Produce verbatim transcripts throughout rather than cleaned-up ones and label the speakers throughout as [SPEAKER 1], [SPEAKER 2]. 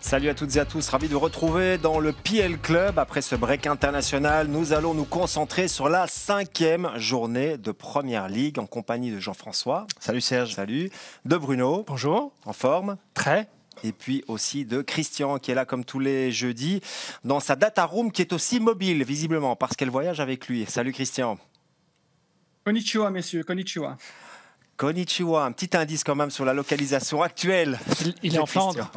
[SPEAKER 1] Salut à toutes et à tous, ravi de vous retrouver dans le P L Club. Après ce break international, nous allons nous concentrer sur la cinquième journée de Première Ligue en compagnie de Jean-François.
[SPEAKER 2] Salut Serge.
[SPEAKER 1] Salut. De Bruno.
[SPEAKER 3] Bonjour.
[SPEAKER 1] En forme.
[SPEAKER 3] Très.
[SPEAKER 1] Et puis aussi de Christian qui est là comme tous les jeudis dans sa data room qui est aussi mobile visiblement parce qu'elle voyage avec lui. Salut Christian.
[SPEAKER 4] Konnichiwa messieurs, konnichiwa.
[SPEAKER 1] Konnichiwa, un petit indice quand même sur la localisation actuelle.
[SPEAKER 3] Il, il est en Flandre.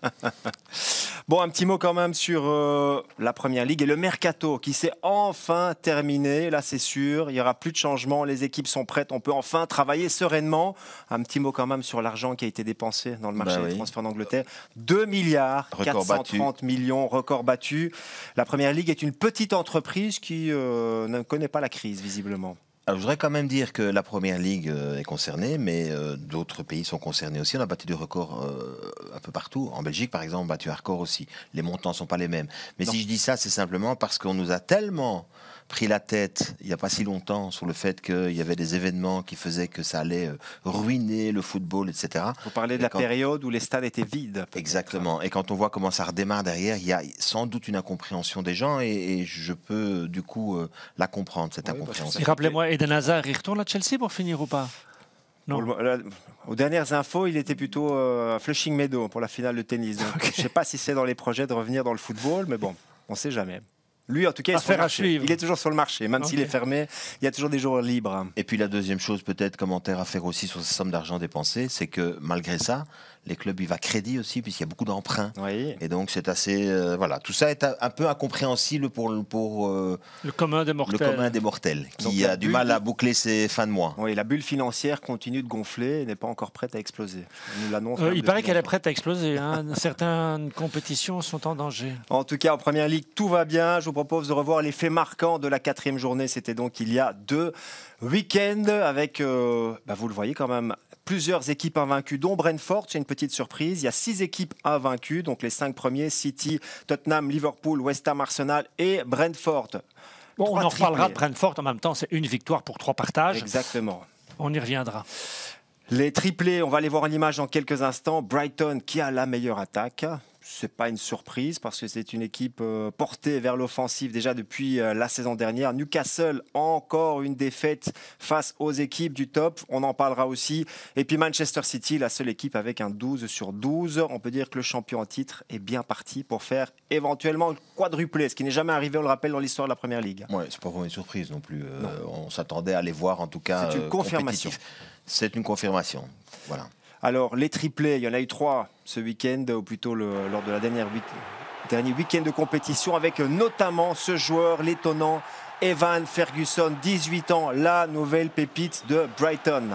[SPEAKER 1] Bon, un petit mot quand même sur euh, la Première Ligue et le Mercato qui s'est enfin terminé. Là, c'est sûr, il n'y aura plus de changements. Les équipes sont prêtes. On peut enfin travailler sereinement. Un petit mot quand même sur l'argent qui a été dépensé dans le marché bah des oui. transferts d'Angleterre. deux milliards quatre cent trente millions, record battu. La Première Ligue est une petite entreprise qui euh, ne connaît pas la crise, visiblement.
[SPEAKER 2] Alors, je voudrais quand même dire que la Première Ligue est concernée, mais euh, d'autres pays sont concernés aussi. On a battu des records euh, un peu partout. En Belgique, par exemple, on a battu un record aussi. Les montants ne sont pas les mêmes. Mais non. Si je dis ça, c'est simplement parce qu'on nous a tellement pris la tête, il n'y a pas si longtemps, sur le fait qu'il y avait des événements qui faisaient que ça allait ruiner le football, et cetera.
[SPEAKER 1] Vous parlez de la quand... période où les stades étaient vides.
[SPEAKER 2] Exactement. Et quand on voit comment ça redémarre derrière, il y a sans doute une incompréhension des gens et, et je peux du coup euh, la comprendre, cette oui, incompréhension.
[SPEAKER 3] Rappelez-moi, Eden Hazard, il retourne à Chelsea pour finir ou pas?
[SPEAKER 1] Non. Pour le, là, aux dernières infos, il était plutôt euh, à Flushing Meadows pour la finale de tennis. Donc, okay. Je ne sais pas si c'est dans les projets de revenir dans le football, mais bon, on ne sait jamais. Lui, en tout cas, il,
[SPEAKER 3] à suivre.
[SPEAKER 1] il est toujours sur le marché. Même okay. s'il est fermé, il y a toujours des joueurs libres.
[SPEAKER 2] Et puis la deuxième chose, peut-être, commentaire à faire aussi sur ces sommes d'argent dépensées, c'est que malgré ça, les clubs vivent à crédit aussi, puisqu'il y a beaucoup d'emprunts. Oui. Et donc, c'est assez... Euh, voilà, tout ça est un peu incompréhensible pour, pour euh,
[SPEAKER 3] le commun des mortels,
[SPEAKER 2] le commun des mortels qui donc, a du mal à boucler ses fins de mois.
[SPEAKER 1] Oui, la bulle financière continue de gonfler et n'est pas encore prête à exploser.
[SPEAKER 3] On nous l'annonce. Euh, il paraît qu'elle est prête à exploser. Hein. Certaines compétitions sont en danger.
[SPEAKER 1] En tout cas, en Première Ligue, tout va bien. Je vous propose de revoir les faits marquants de la quatrième journée. C'était donc il y a deux week-ends avec, euh, bah vous le voyez quand même, plusieurs équipes invaincues, dont Brentford, c'est une petite surprise. Il y a six équipes invaincues, donc les cinq premiers, City, Tottenham, Liverpool, West Ham, Arsenal et Brentford.
[SPEAKER 3] Bon, on en reparlera de Brentford en même temps, c'est une victoire pour trois partages.
[SPEAKER 1] Exactement.
[SPEAKER 3] On y reviendra.
[SPEAKER 1] Les triplés, on va les voir en image dans quelques instants. Brighton qui a la meilleure attaque. Ce n'est pas une surprise parce que c'est une équipe euh, portée vers l'offensive déjà depuis euh, la saison dernière. Newcastle, encore une défaite face aux équipes du top. On en parlera aussi. Et puis Manchester City, la seule équipe avec un douze sur douze. On peut dire que le champion en titre est bien parti pour faire éventuellement le quadruplé, ce qui n'est jamais arrivé, on le rappelle, dans l'histoire de la Première Ligue.
[SPEAKER 2] Ouais, c'est pas vraiment une surprise non plus. Euh, non. On s'attendait à les voir en tout cas.
[SPEAKER 1] C'est une confirmation.
[SPEAKER 2] C'est une confirmation. Voilà.
[SPEAKER 1] Alors, les triplés, il y en a eu trois ce week-end, ou plutôt le, lors de la dernière week dernier week-end de compétition, avec notamment ce joueur, l'étonnant Evan Ferguson, dix-huit ans, la nouvelle pépite de Brighton.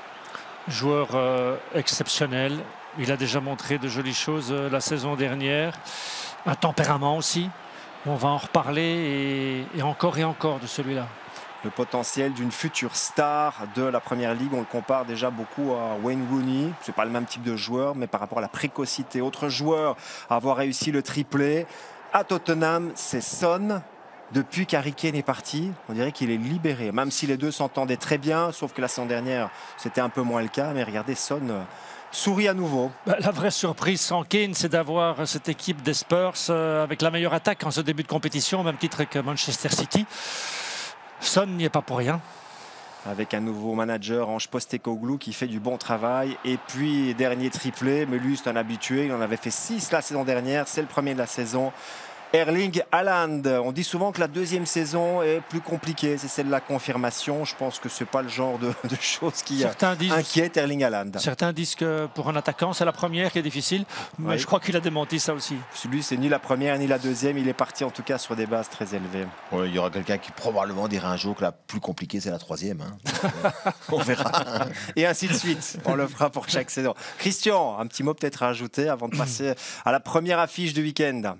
[SPEAKER 3] Joueur euh, exceptionnel. Il a déjà montré de jolies choses euh, la saison dernière. Un tempérament aussi. On va en reparler et, et encore et encore de celui-là.
[SPEAKER 1] Le potentiel d'une future star de la Première Ligue. On le compare déjà beaucoup à Wayne Rooney. Ce n'est pas le même type de joueur, mais par rapport à la précocité. Autre joueur à avoir réussi le triplé. À Tottenham, c'est Son. Depuis qu'Harry Kane est parti, on dirait qu'il est libéré. Même si les deux s'entendaient très bien, sauf que la saison dernière, c'était un peu moins le cas. Mais regardez, Son sourit à nouveau.
[SPEAKER 3] La vraie surprise sans Kane, c'est d'avoir cette équipe des Spurs avec la meilleure attaque en ce début de compétition, au même titre que Manchester City. Son n'y est pas pour rien.
[SPEAKER 1] Avec un nouveau manager, Ange Postecoglou, qui fait du bon travail. Et puis, dernier triplé, mais lui, c'est un habitué. Il en avait fait six la saison dernière. C'est le premier de la saison. Erling Haaland. On dit souvent que la deuxième saison est plus compliquée. C'est celle de la confirmation. Je pense que ce n'est pas le genre de, de choses qui disent, inquiète Erling Haaland.
[SPEAKER 3] Certains disent que pour un attaquant, c'est la première qui est difficile. Mais oui. Je crois qu'il a démenti ça aussi.
[SPEAKER 1] Lui, c'est ni la première ni la deuxième. Il est parti en tout cas sur des bases très élevées.
[SPEAKER 2] Ouais, il y aura quelqu'un qui probablement dira un jour que la plus compliquée, c'est la troisième. Hein. On verra.
[SPEAKER 1] Et ainsi de suite. On le fera pour chaque saison. Christian, un petit mot peut-être à ajouter avant de passer à la première affiche du week-end.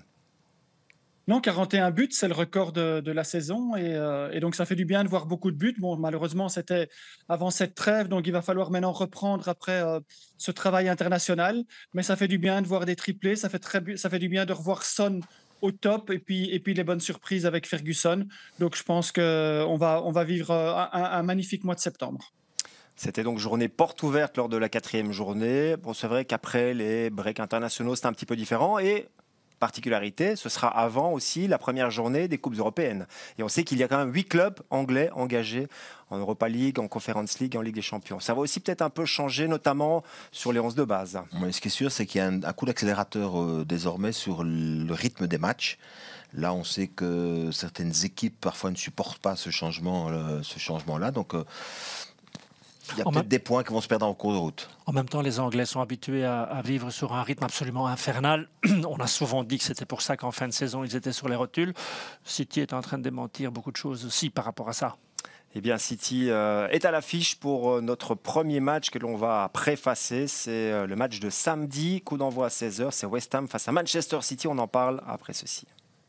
[SPEAKER 4] Non, quarante et un buts, c'est le record de, de la saison et, euh, et donc ça fait du bien de voir beaucoup de buts. Bon, malheureusement, c'était avant cette trêve, donc il va falloir maintenant reprendre après euh, ce travail international. Mais ça fait du bien de voir des triplés, ça fait, très, ça fait du bien de revoir Son au top et puis, et puis les bonnes surprises avec Ferguson. Donc je pense qu'on va, on va vivre un, un magnifique mois de septembre.
[SPEAKER 1] C'était donc journée porte ouverte lors de la quatrième journée. Bon, c'est vrai qu'après les breaks internationaux, c'est un petit peu différent. Et particularité, ce sera avant aussi la première journée des Coupes européennes. Et on sait qu'il y a quand même huit clubs anglais engagés en Europa League, en Conference League, en Ligue des Champions. Ça va aussi peut-être un peu changer, notamment sur les onze de base.
[SPEAKER 2] Oui, ce qui est sûr, c'est qu'il y a un, un coup d'accélérateur euh, désormais sur le rythme des matchs. Là, on sait que certaines équipes parfois ne supportent pas ce changement, euh, ce changement-là. Donc, euh, il y a
[SPEAKER 3] En
[SPEAKER 2] peut-être
[SPEAKER 3] même-
[SPEAKER 2] des points qui vont se perdre en cours de route.
[SPEAKER 3] En même temps, les Anglais sont habitués à, à vivre sur un rythme absolument infernal. On a souvent dit que c'était pour ça qu'en fin de saison, ils étaient sur les rotules. City est en train de démentir beaucoup de choses aussi par rapport à ça.
[SPEAKER 1] Eh bien, City euh, est à l'affiche pour euh, notre premier match que l'on va préfacer. C'est euh, le match de samedi, coup d'envoi à seize heures. C'est West Ham face à Manchester City. On en parle après ceci.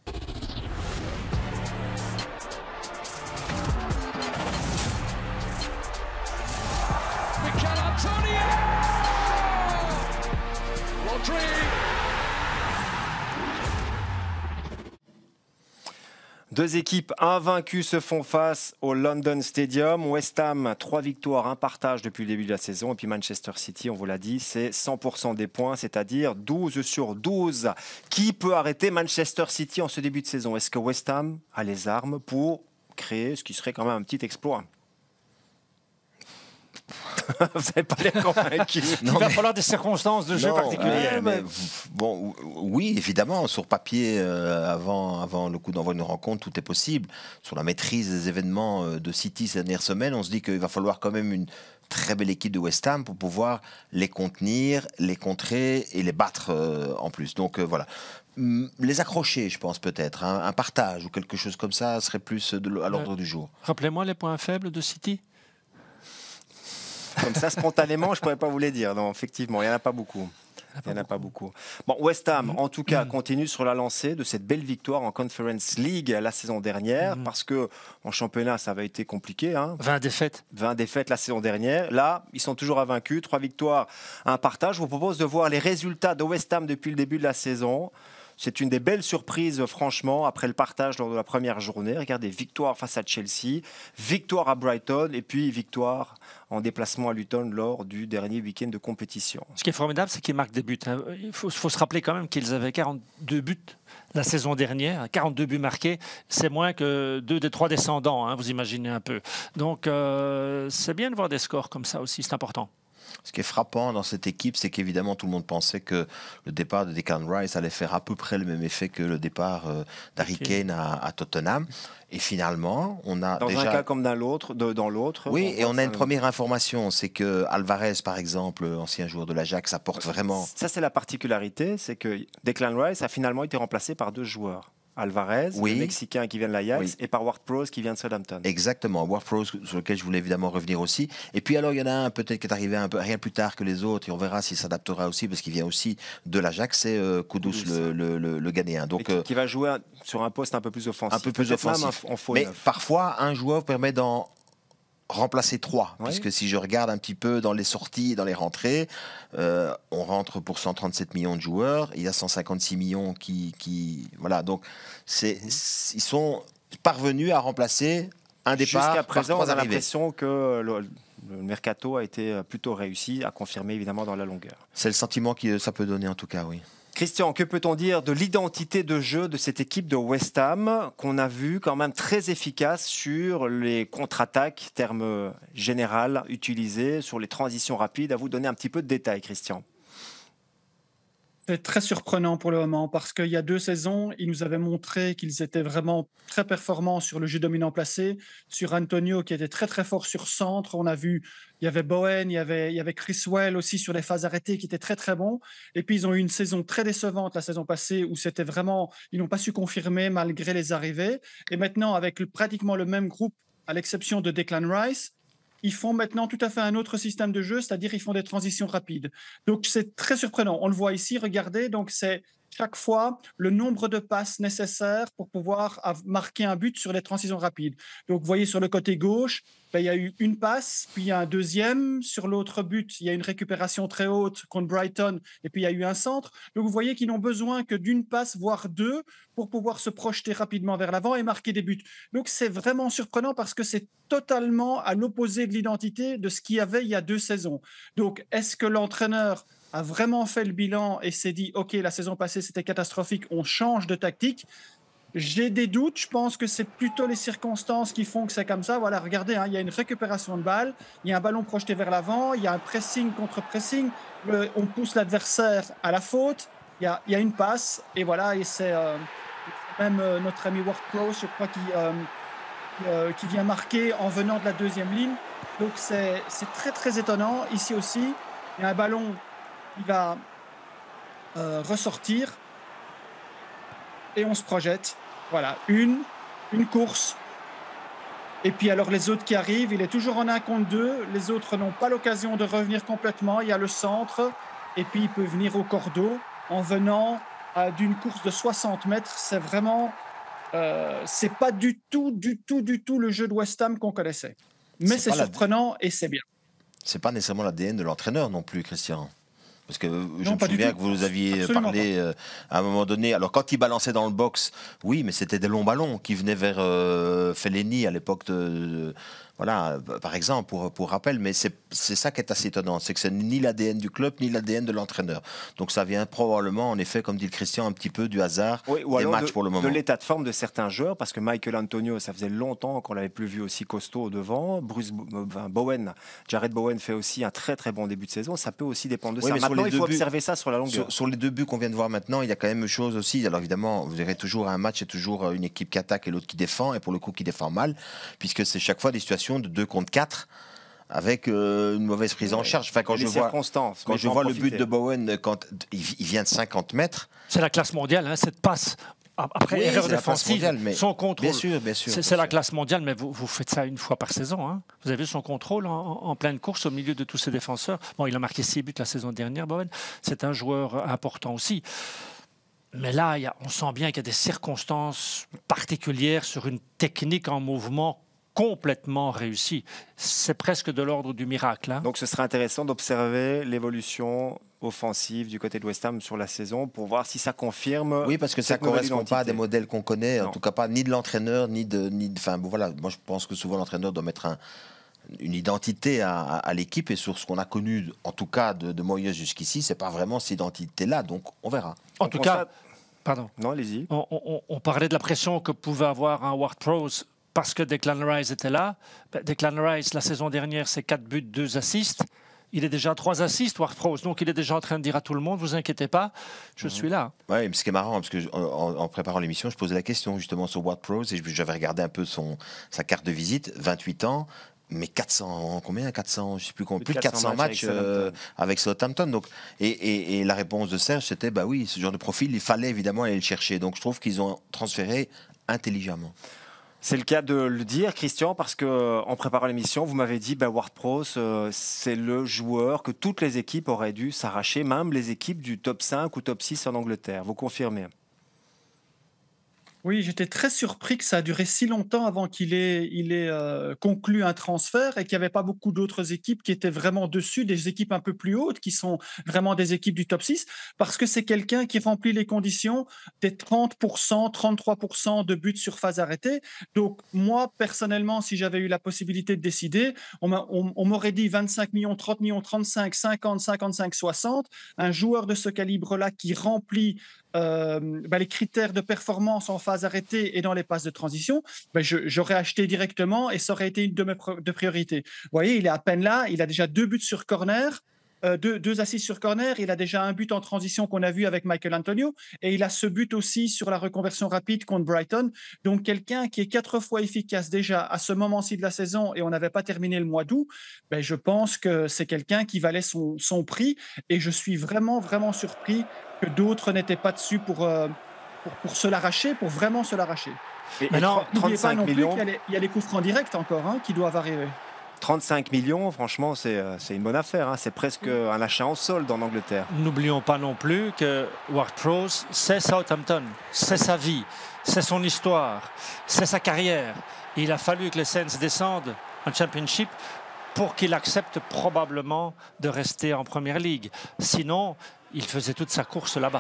[SPEAKER 5] Mikel Antonio! Rodri!
[SPEAKER 1] Deux équipes invaincues se font face au London Stadium. West Ham, trois victoires, un partage depuis le début de la saison. Et puis Manchester City, on vous l'a dit, c'est cent pour cent des points, c'est-à-dire douze sur douze. Qui peut arrêter Manchester City en ce début de saison? Est-ce que West Ham a les armes pour créer ce qui serait quand même un petit exploit? Vous n'avez pas l'air convaincu.
[SPEAKER 3] Il va falloir des circonstances de jeu
[SPEAKER 2] Non,
[SPEAKER 3] particulières.
[SPEAKER 2] euh, mais, bon, oui, évidemment, sur papier, euh, avant, avant le coup d'envoi d'une rencontre, tout est possible. Sur la maîtrise des événements euh, de City ces dernières semaines, on se dit qu'il va falloir quand même une très belle équipe de West Ham pour pouvoir les contenir, les contrer et les battre euh, en plus. Donc euh, voilà. Hum, Les accrocher, je pense peut-être. Un, un partage ou quelque chose comme ça serait plus de, à l'ordre
[SPEAKER 3] Ouais.
[SPEAKER 2] du jour.
[SPEAKER 3] Rappelez-moi les points faibles de City.
[SPEAKER 1] Comme ça, spontanément, je ne pourrais pas vous les dire. Non, effectivement, il n'y en a pas beaucoup. Il n'y en a pas beaucoup. Bon, West Ham, en tout cas, continue sur la lancée de cette belle victoire en Conference League la saison dernière, parce que en championnat, ça avait été compliqué. Hein.
[SPEAKER 3] vingt défaites.
[SPEAKER 1] vingt défaites la saison dernière. Là, ils sont toujours invaincus. Trois victoires, un partage. Je vous propose de voir les résultats de West Ham depuis le début de la saison. C'est une des belles surprises, franchement, après le partage lors de la première journée. Regardez, victoire face à Chelsea, victoire à Brighton et puis victoire en déplacement à Luton lors du dernier week-end de compétition.
[SPEAKER 3] Ce qui est formidable, c'est qu'ils marquent des buts. hein. Il faut, faut se rappeler quand même qu'ils avaient quarante-deux buts la saison dernière. quarante-deux buts marqués, c'est moins que deux des trois descendants, hein, vous imaginez un peu. Donc, euh, c'est bien de voir des scores comme ça aussi, c'est important.
[SPEAKER 2] Ce qui est frappant dans cette équipe, c'est qu'évidemment tout le monde pensait que le départ de Declan Rice allait faire à peu près le même effet que le départ euh, d'Harry
[SPEAKER 3] Ok.
[SPEAKER 2] Kane à, à Tottenham. Et finalement, on a
[SPEAKER 1] Dans
[SPEAKER 2] déjà...
[SPEAKER 1] un cas comme dans l'autre, de- dans l'autre.
[SPEAKER 2] Oui, et
[SPEAKER 1] voit
[SPEAKER 2] on a
[SPEAKER 1] ça-
[SPEAKER 2] une première information, c'est que Alvarez, par exemple, ancien joueur de l'Ajax, apporte vraiment...
[SPEAKER 1] Ça, c'est la particularité, c'est que Declan Rice a finalement été remplacé par deux joueurs. Alvarez,
[SPEAKER 2] Oui.
[SPEAKER 1] le Mexicain qui vient de l'Ajax,
[SPEAKER 2] Oui.
[SPEAKER 1] et par Ward-Prowse qui vient de Southampton.
[SPEAKER 2] Exactement, Ward-Prowse, sur lequel je voulais évidemment revenir aussi. Et puis alors, il y en a un peut-être qui est arrivé un peu rien plus tard que les autres, et on verra s'il s'adaptera aussi, parce qu'il vient aussi de l'Ajax, c'est euh, Kudus,
[SPEAKER 1] Kudus.
[SPEAKER 2] le, le, le, le Ghanéen.
[SPEAKER 1] Et
[SPEAKER 2] Donc,
[SPEAKER 1] qui,
[SPEAKER 2] euh,
[SPEAKER 1] qui va jouer un- sur un poste un peu plus offensif.
[SPEAKER 2] un peu plus
[SPEAKER 1] Peut-être même
[SPEAKER 2] offensif.
[SPEAKER 1] un- en faux
[SPEAKER 2] Mais
[SPEAKER 1] neuf.
[SPEAKER 2] parfois, un joueur permet d'en remplacer trois.
[SPEAKER 1] Ouais.
[SPEAKER 2] Puisque si je regarde un petit peu dans les sorties et dans les rentrées, euh, on rentre pour cent trente-sept millions de joueurs. Il y a cent cinquante-six millions qui... qui voilà, donc c'est, ils sont parvenus à remplacer un départ
[SPEAKER 1] Jusqu'à
[SPEAKER 2] par
[SPEAKER 1] présent, on
[SPEAKER 2] trois
[SPEAKER 1] a
[SPEAKER 2] arrivées.
[SPEAKER 1] l'impression que le, le mercato a été plutôt réussi, à confirmer évidemment dans la longueur.
[SPEAKER 2] C'est le sentiment que ça peut donner en tout cas, oui.
[SPEAKER 1] Christian, que peut-on dire de l'identité de jeu de cette équipe de West Ham qu'on a vu quand même très efficace sur les contre-attaques, terme général utilisé, sur les transitions rapides? À vous donner un petit peu de détails, Christian.
[SPEAKER 4] C'est très surprenant pour le moment parce qu'il y a deux saisons, ils nous avaient montré qu'ils étaient vraiment très performants sur le jeu dominant placé, sur Antonio qui était très très fort sur centre. On a vu, il y avait Bowen, il y avait, il y avait Chris Well aussi sur les phases arrêtées qui étaient très très bons. Et puis ils ont eu une saison très décevante la saison passée où c'était vraiment, ils n'ont pas su confirmer malgré les arrivées. Et maintenant avec le- pratiquement le même groupe, à l'exception de Declan Rice, ils font maintenant tout à fait un autre système de jeu, c'est-à-dire ils font des transitions rapides. Donc c'est très surprenant. On le voit ici, regardez. Donc c'est chaque fois le nombre de passes nécessaires pour pouvoir marquer un but sur les transitions rapides. Donc, vous voyez sur le côté gauche, ben, il y a eu une passe, puis il y a un deuxième. Sur l'autre but, il y a une récupération très haute contre Brighton, et puis il y a eu un centre. Donc, vous voyez qu'ils n'ont besoin que d'une passe, voire deux, pour pouvoir se projeter rapidement vers l'avant et marquer des buts. Donc, c'est vraiment surprenant parce que c'est totalement à l'opposé de l'identité de ce qu'il y avait il y a deux saisons. Donc, est-ce que l'entraîneur a vraiment fait le bilan et s'est dit « Ok, la saison passée, c'était catastrophique, on change de tactique ». J'ai des doutes, je pense que c'est plutôt les circonstances qui font que c'est comme ça. Voilà, regardez, hein, il y a une récupération de balle, il y a un ballon projeté vers l'avant, il y a un pressing contre pressing, le, on pousse l'adversaire à la faute, il y a, il y a une passe, et voilà, et c'est euh, même euh, notre ami Ward-Prowse, je crois, qui, euh, euh, qui vient marquer en venant de la deuxième ligne. Donc c'est très très étonnant. Ici aussi, il y a un ballon qui va euh, ressortir, et on se projette. Voilà, une, une course. Et puis alors les autres qui arrivent, il est toujours en un contre deux. Les autres n'ont pas l'occasion de revenir complètement. Il y a le centre. Et puis il peut venir au cordeau en venant euh, d'une course de soixante mètres. C'est vraiment... Euh, c'est pas du tout, du tout, du tout le jeu de West Ham qu'on connaissait. Mais c'est surprenant la... et c'est bien.
[SPEAKER 2] C'est pas nécessairement l'A D N de l'entraîneur non plus, Christian. Parce que non, je me souviens que vous aviez Absolument parlé euh, à un moment donné. Alors, quand il balançait dans le box, oui, mais c'était des longs ballons qui venaient vers euh, Fellaini à l'époque de, de. Voilà, par exemple, pour, pour rappel. Mais c'est ça qui est assez étonnant. C'est que c'est ni l'A D N du club, ni l'A D N de l'entraîneur. Donc, ça vient probablement, en effet, comme dit le Christian, un petit peu du hasard
[SPEAKER 1] oui, ou
[SPEAKER 2] des matchs
[SPEAKER 1] de,
[SPEAKER 2] pour le moment.
[SPEAKER 1] De l'état de forme de certains joueurs. Parce que Michael Antonio, ça faisait longtemps qu'on ne l'avait plus vu aussi costaud devant. Bruce enfin, Bowen, Jared Bowen fait aussi un très, très bon début de saison. Ça peut aussi dépendre de oui, ça. Maintenant, il faut buts, observer ça sur la longueur.
[SPEAKER 2] Sur, sur les deux buts qu'on vient de voir maintenant, il y a quand même une chose aussi. Alors, évidemment, vous verrez toujours un match, c'est toujours une équipe qui attaque et l'autre qui défend. Et pour le coup, qui défend mal. Puisque c'est chaque fois des situations de deux contre quatre. Avec euh, une mauvaise prise en charge. Enfin, quand je vois, quand je vois le but de Bowen, quand il vient de cinquante mètres.
[SPEAKER 3] C'est la classe mondiale, hein, cette passe. Après, oui, erreur défensive, mondiale, mais son contrôle.
[SPEAKER 2] Bien sûr, bien sûr.
[SPEAKER 3] C'est la classe mondiale, mais vous, vous faites ça une fois par saison. Hein. Vous avez vu son contrôle en, en pleine course au milieu de tous ses défenseurs. Bon, il a marqué six buts la saison dernière, Bowen. C'est un joueur important aussi. Mais là, y a, on sent bien qu'il y a des circonstances particulières sur une technique en mouvement complètement réussi. C'est presque de l'ordre du miracle. Hein.
[SPEAKER 1] Donc ce serait intéressant d'observer l'évolution offensive du côté de West Ham sur la saison pour voir si ça confirme.
[SPEAKER 2] Oui, parce que ça ne correspond pas à des modèles qu'on connaît, non. En tout cas pas ni de l'entraîneur, ni de... Ni de enfin, bon, voilà, moi je pense que souvent l'entraîneur doit mettre un, une identité à, à, à l'équipe et sur ce qu'on a connu, en tout cas de, de Moyes jusqu'ici, c'est pas vraiment cette identité-là, donc on verra.
[SPEAKER 3] En
[SPEAKER 1] on
[SPEAKER 3] tout
[SPEAKER 1] constate...
[SPEAKER 3] cas, pardon.
[SPEAKER 1] Non, allez-y.
[SPEAKER 3] On, on, on parlait de la pression que pouvait avoir un Ward-Prowse parce que Declan Rice était là. Declan Rice, la saison dernière, c'est quatre buts, deux assists. Il est déjà à trois assists, Ward-Prowse. Donc, il est déjà en train de dire à tout le monde, vous inquiétez pas, je mmh. suis là.
[SPEAKER 2] Oui, mais ce qui est marrant, parce que en, en préparant l'émission, je posais la question justement sur Ward-Prowse et j'avais regardé un peu son, sa carte de visite, vingt-huit ans. Mais quatre cents, combien quatre cents, je sais plus combien, plus de quatre cents matchs, matchs avec, euh, avec Southampton. Donc, et, et, et la réponse de Serge, c'était bah oui, ce genre de profil, il fallait évidemment aller le chercher. Donc, je trouve qu'ils ont transféré intelligemment.
[SPEAKER 1] C'est le cas de le dire, Christian, parce qu'en préparant l'émission, vous m'avez dit bah, Ward-Prowse, euh, c'est le joueur que toutes les équipes auraient dû s'arracher, même les équipes du top cinq ou top six en Angleterre. Vous confirmez ?
[SPEAKER 4] Oui, j'étais très surpris que ça a duré si longtemps avant qu'il ait, il ait euh, conclu un transfert et qu'il n'y avait pas beaucoup d'autres équipes qui étaient vraiment dessus, des équipes un peu plus hautes, qui sont vraiment des équipes du top six, parce que c'est quelqu'un qui remplit les conditions des trente pour cent, trente-trois pour cent de buts sur phase arrêtée. Donc moi, personnellement, si j'avais eu la possibilité de décider, on, on, on m'aurait dit vingt-cinq millions, trente millions, trente-cinq, cinquante, cinquante-cinq, soixante. Un joueur de ce calibre-là qui remplit Euh, bah, les critères de performance en phase arrêtée et dans les passes de transition, bah, j'aurais acheté directement et ça aurait été une de mes de priorités. Vous voyez, il est à peine là, il a déjà deux buts sur corner, euh, deux, deux assists sur corner, il a déjà un but en transition qu'on a vu avec Michael Antonio et il a ce but aussi sur la reconversion rapide contre Brighton. Donc quelqu'un qui est quatre fois efficace déjà à ce moment-ci de la saison et on n'avait pas terminé le mois d'août, bah, je pense que c'est quelqu'un qui valait son, son prix et je suis vraiment, vraiment surpris que d'autres n'étaient pas dessus pour, euh, pour, pour se l'arracher, pour vraiment se l'arracher.
[SPEAKER 1] Et, et non,
[SPEAKER 4] n'oubliez pas non plus
[SPEAKER 1] millions...
[SPEAKER 4] qu'il y a les, il y a les coups francs directs encore hein, qui doivent arriver.
[SPEAKER 1] trente-cinq millions, franchement, c'est une bonne affaire. Hein. C'est presque un achat en solde en Angleterre.
[SPEAKER 3] N'oublions pas non plus que Ward-Prowse, c'est Southampton, c'est sa vie, c'est son histoire, c'est sa carrière. Il a fallu que les Saints descendent en Championship pour qu'il accepte probablement de rester en Première Ligue. Sinon, il faisait toute sa course là-bas.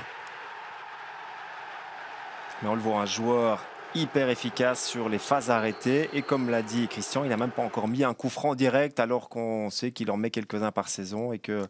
[SPEAKER 1] Mais on le voit, un joueur hyper efficace sur les phases arrêtées. Et comme l'a dit Christian, il n'a même pas encore mis un coup franc direct alors qu'on sait qu'il en met quelques-uns par saison et que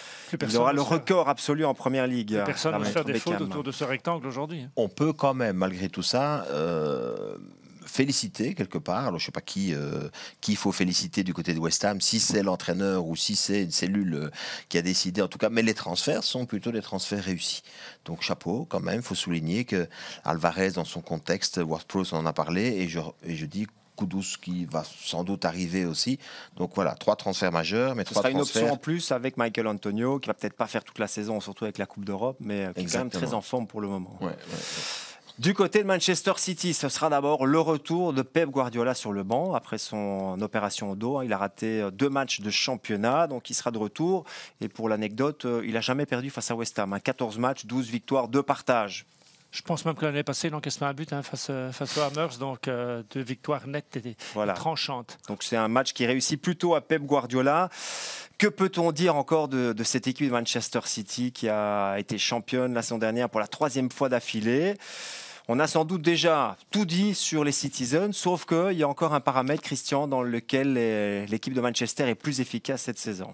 [SPEAKER 1] il aura le record absolu en Première Ligue.
[SPEAKER 3] Personne ne va faire des fautes autour de ce rectangle aujourd'hui.
[SPEAKER 2] On peut quand même, malgré tout ça, euh, féliciter quelque part. Alors, je ne sais pas qui, euh, qui il faut féliciter du côté de West Ham, si c'est l'entraîneur ou si c'est une cellule euh, qui a décidé, en tout cas. Mais les transferts sont plutôt des transferts réussis. Donc, chapeau, quand même. Il faut souligner que Alvarez, dans son contexte, Ward-Prowse en a parlé, et je, et je dis Kudus qui va sans doute arriver aussi. Donc voilà, trois transferts majeurs, mais
[SPEAKER 1] Ce
[SPEAKER 2] trois
[SPEAKER 1] sera une
[SPEAKER 2] transferts.
[SPEAKER 1] option en plus avec Michael Antonio, qui va peut-être pas faire toute la saison, surtout avec la Coupe d'Europe, mais qui est quand même très en forme pour le moment.
[SPEAKER 2] Ouais, ouais, ouais.
[SPEAKER 1] Du côté de Manchester City, ce sera d'abord le retour de Pep Guardiola sur le banc après son opération au dos. Il a raté deux matchs de championnat, donc il sera de retour. Et pour l'anecdote, il n'a jamais perdu face à West Ham. quatorze matchs, douze victoires, deux partages.
[SPEAKER 3] Je pense même que l'année passée, il encaissait un but hein, face, face aux Hammers, donc euh, deux victoires nettes et, voilà. et tranchantes.
[SPEAKER 1] Donc c'est un match qui réussit plutôt à Pep Guardiola. Que peut-on dire encore de, de cette équipe de Manchester City qui a été championne la saison dernière pour la troisième fois d'affilée? On a sans doute déjà tout dit sur les Citizens, sauf qu'il y a encore un paramètre, Christian, dans lequel l'équipe de Manchester est plus efficace cette saison.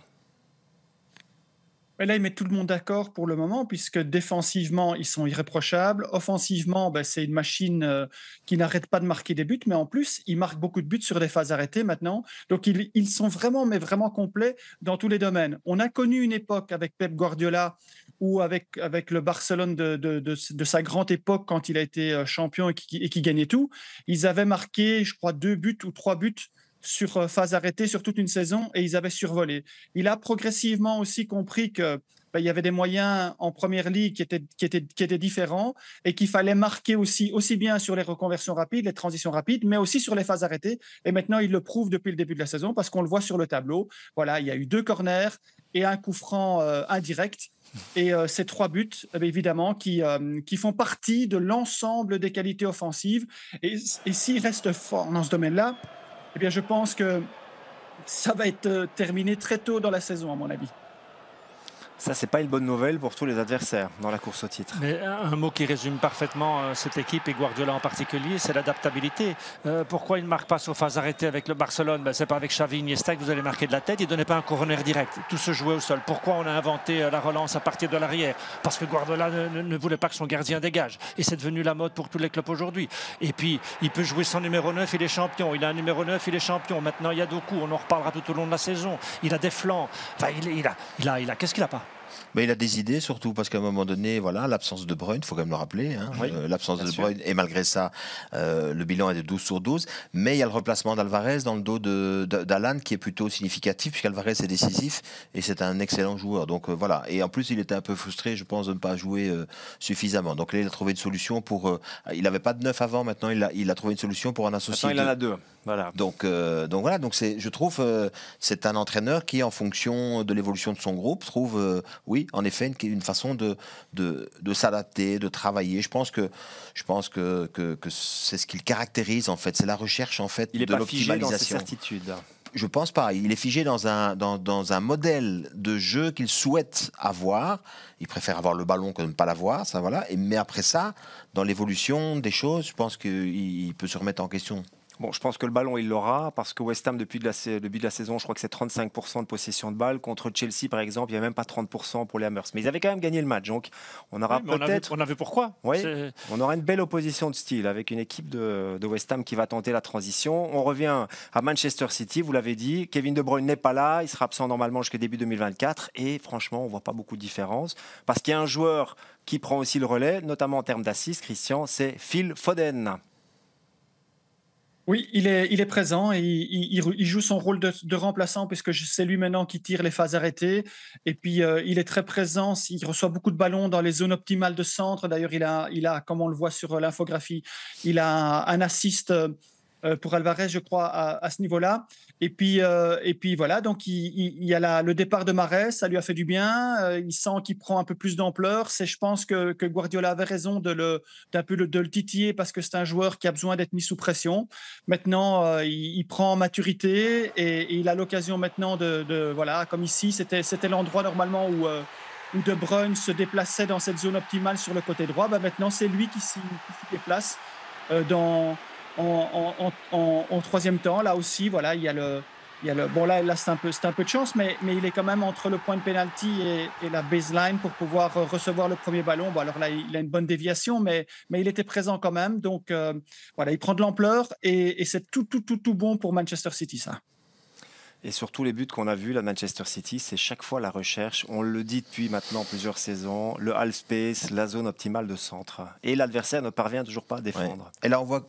[SPEAKER 4] Et là, ils mettent tout le monde d'accord pour le moment, puisque défensivement, ils sont irréprochables. Offensivement, ben, c'est une machine euh, qui n'arrête pas de marquer des buts, mais en plus, ils marquent beaucoup de buts sur des phases arrêtées maintenant. Donc, ils, ils sont vraiment, mais vraiment complets dans tous les domaines. On a connu une époque avec Pep Guardiola ou avec, avec le Barcelone de, de, de, de sa grande époque quand il a été champion et qui, et qui gagnait tout. Ils avaient marqué, je crois, deux buts ou trois buts sur phase arrêtée sur toute une saison et ils avaient survolé. Il a progressivement aussi compris que ben, il y avait des moyens en première ligue qui étaient, qui étaient, qui étaient différents et qu'il fallait marquer aussi, aussi bien sur les reconversions rapides, les transitions rapides, mais aussi sur les phases arrêtées. Et maintenant, il le prouve depuis le début de la saison parce qu'on le voit sur le tableau. Voilà, il y a eu deux corners et un coup franc euh, indirect. Et euh, ces trois buts, évidemment, qui, euh, qui font partie de l'ensemble des qualités offensives. Et, et s'il reste fort dans ce domaine-là, eh bien, je pense que ça va être terminé très tôt dans la saison, à mon avis.
[SPEAKER 1] Ça, c'est pas une bonne nouvelle pour tous les adversaires dans la course au titre.
[SPEAKER 3] Mais un mot qui résume parfaitement euh, cette équipe et Guardiola en particulier, c'est l'adaptabilité. Euh, pourquoi il ne marque pas sur phase arrêtée avec le Barcelone? Ben, c'est pas avec Xavi, Iniesta que vous allez marquer de la tête. Il ne donnait pas un corner direct. Tout se jouait au sol. Pourquoi on a inventé euh, la relance à partir de l'arrière? Parce que Guardiola ne, ne, ne voulait pas que son gardien dégage. Et c'est devenu la mode pour tous les clubs aujourd'hui. Et puis, il peut jouer son numéro neuf, il est champion. Il a un numéro neuf, il est champion. Maintenant, il y a Doku. On en reparlera tout au long de la saison. Il a des flancs. Enfin, il, il a, il a, il a, qu'est-ce qu'il n'a pas?
[SPEAKER 2] Mais il a des idées, surtout parce qu'à un moment donné, voilà, l'absence de Bruyne, il faut quand même le rappeler, hein,
[SPEAKER 1] oui,
[SPEAKER 2] euh, l'absence de Bruyne, et malgré ça, euh, le bilan est de douze sur douze, mais il y a le remplacement d'Alvarez dans le dos d'Alan qui est plutôt significatif, puisqu'Alvarez est décisif, et c'est un excellent joueur, donc euh, voilà, et en plus il était un peu frustré, je pense, de ne pas jouer euh, suffisamment, donc là il a trouvé une solution pour, euh, il n'avait pas de neuf avant, maintenant il a, il a trouvé une solution pour en associer
[SPEAKER 1] maintenant
[SPEAKER 2] deux.
[SPEAKER 1] il en a deux, voilà.
[SPEAKER 2] Donc, euh, donc voilà, donc je trouve euh, c'est un entraîneur qui, en fonction de l'évolution de son groupe, trouve, euh, oui, en effet, une, une façon de, de, de s'adapter, de travailler. Je pense que, je pense que, que, que c'est ce qui le caractérise, en fait. C'est la recherche, en fait,
[SPEAKER 1] il
[SPEAKER 2] de l'optimalisation. Il n'est pas figé dans ses
[SPEAKER 1] certitudes.
[SPEAKER 2] Je pense pas. Il est figé dans un, dans, dans un modèle de jeu qu'il souhaite avoir. Il préfère avoir le ballon que de ne pas l'avoir, ça voilà. Et, mais après ça, dans l'évolution des choses, je pense qu'il peut se remettre en question.
[SPEAKER 1] Bon, je pense que le ballon, il l'aura, parce que West Ham, depuis le début de la saison, je crois que c'est trente-cinq pour cent de possession de balle. Contre Chelsea, par exemple, il n'y avait même pas trente pour cent pour les Hammers. Mais ils avaient quand même gagné le match, donc on aura
[SPEAKER 3] oui,
[SPEAKER 1] peut-être...
[SPEAKER 3] On, on a vu pourquoi.
[SPEAKER 1] Oui, on aura une belle opposition de style avec une équipe de, de West Ham qui va tenter la transition. On revient à Manchester City, vous l'avez dit. Kevin De Bruyne n'est pas là, il sera absent normalement jusqu'au début deux mille vingt-quatre. Et franchement, on ne voit pas beaucoup de différence. Parce qu'il y a un joueur qui prend aussi le relais, notamment en termes d'assists, Christian, c'est Phil Foden.
[SPEAKER 4] Oui, il est, il est présent et il, il, il joue son rôle de, de remplaçant puisque c'est lui maintenant qui tire les phases arrêtées. Et puis, euh, il est très présent. Il reçoit beaucoup de ballons dans les zones optimales de centre. D'ailleurs, il a, il a, comme on le voit sur l'infographie, il a un, un assist euh, pour Alvarez, je crois, à, à ce niveau-là. Et puis, euh, et puis voilà, donc il, il, il y a la, le départ de Mahrez, ça lui a fait du bien. Euh, il sent qu'il prend un peu plus d'ampleur. C'est, je pense que, que Guardiola avait raison de le, d'un peu le, de le titiller parce que c'est un joueur qui a besoin d'être mis sous pression. Maintenant, euh, il, il prend en maturité et, et il a l'occasion maintenant de, de voilà, comme ici, c'était, c'était l'endroit normalement où euh, où De Bruyne se déplaçait dans cette zone optimale sur le côté droit. Ben maintenant, c'est lui qui s'y, qui s'y déplace euh, dans, en, en, en, en troisième temps. Là aussi, voilà, il y a le, il y a le bon là, là c'est un peu, c'est un peu de chance, mais, mais il est quand même entre le point de pénalty et, et la baseline pour pouvoir recevoir le premier ballon. Bon, alors là, il a une bonne déviation, mais, mais il était présent quand même. Donc euh, voilà, il prend de l'ampleur et, et c'est tout, tout, tout, tout bon pour Manchester City, ça.
[SPEAKER 1] Et sur tous les buts qu'on a vus, la Manchester City, c'est chaque fois la recherche. On le dit depuis maintenant plusieurs saisons, le half space, la zone optimale de centre. Et l'adversaire ne parvient toujours pas à défendre.
[SPEAKER 2] Ouais. Et là, on voit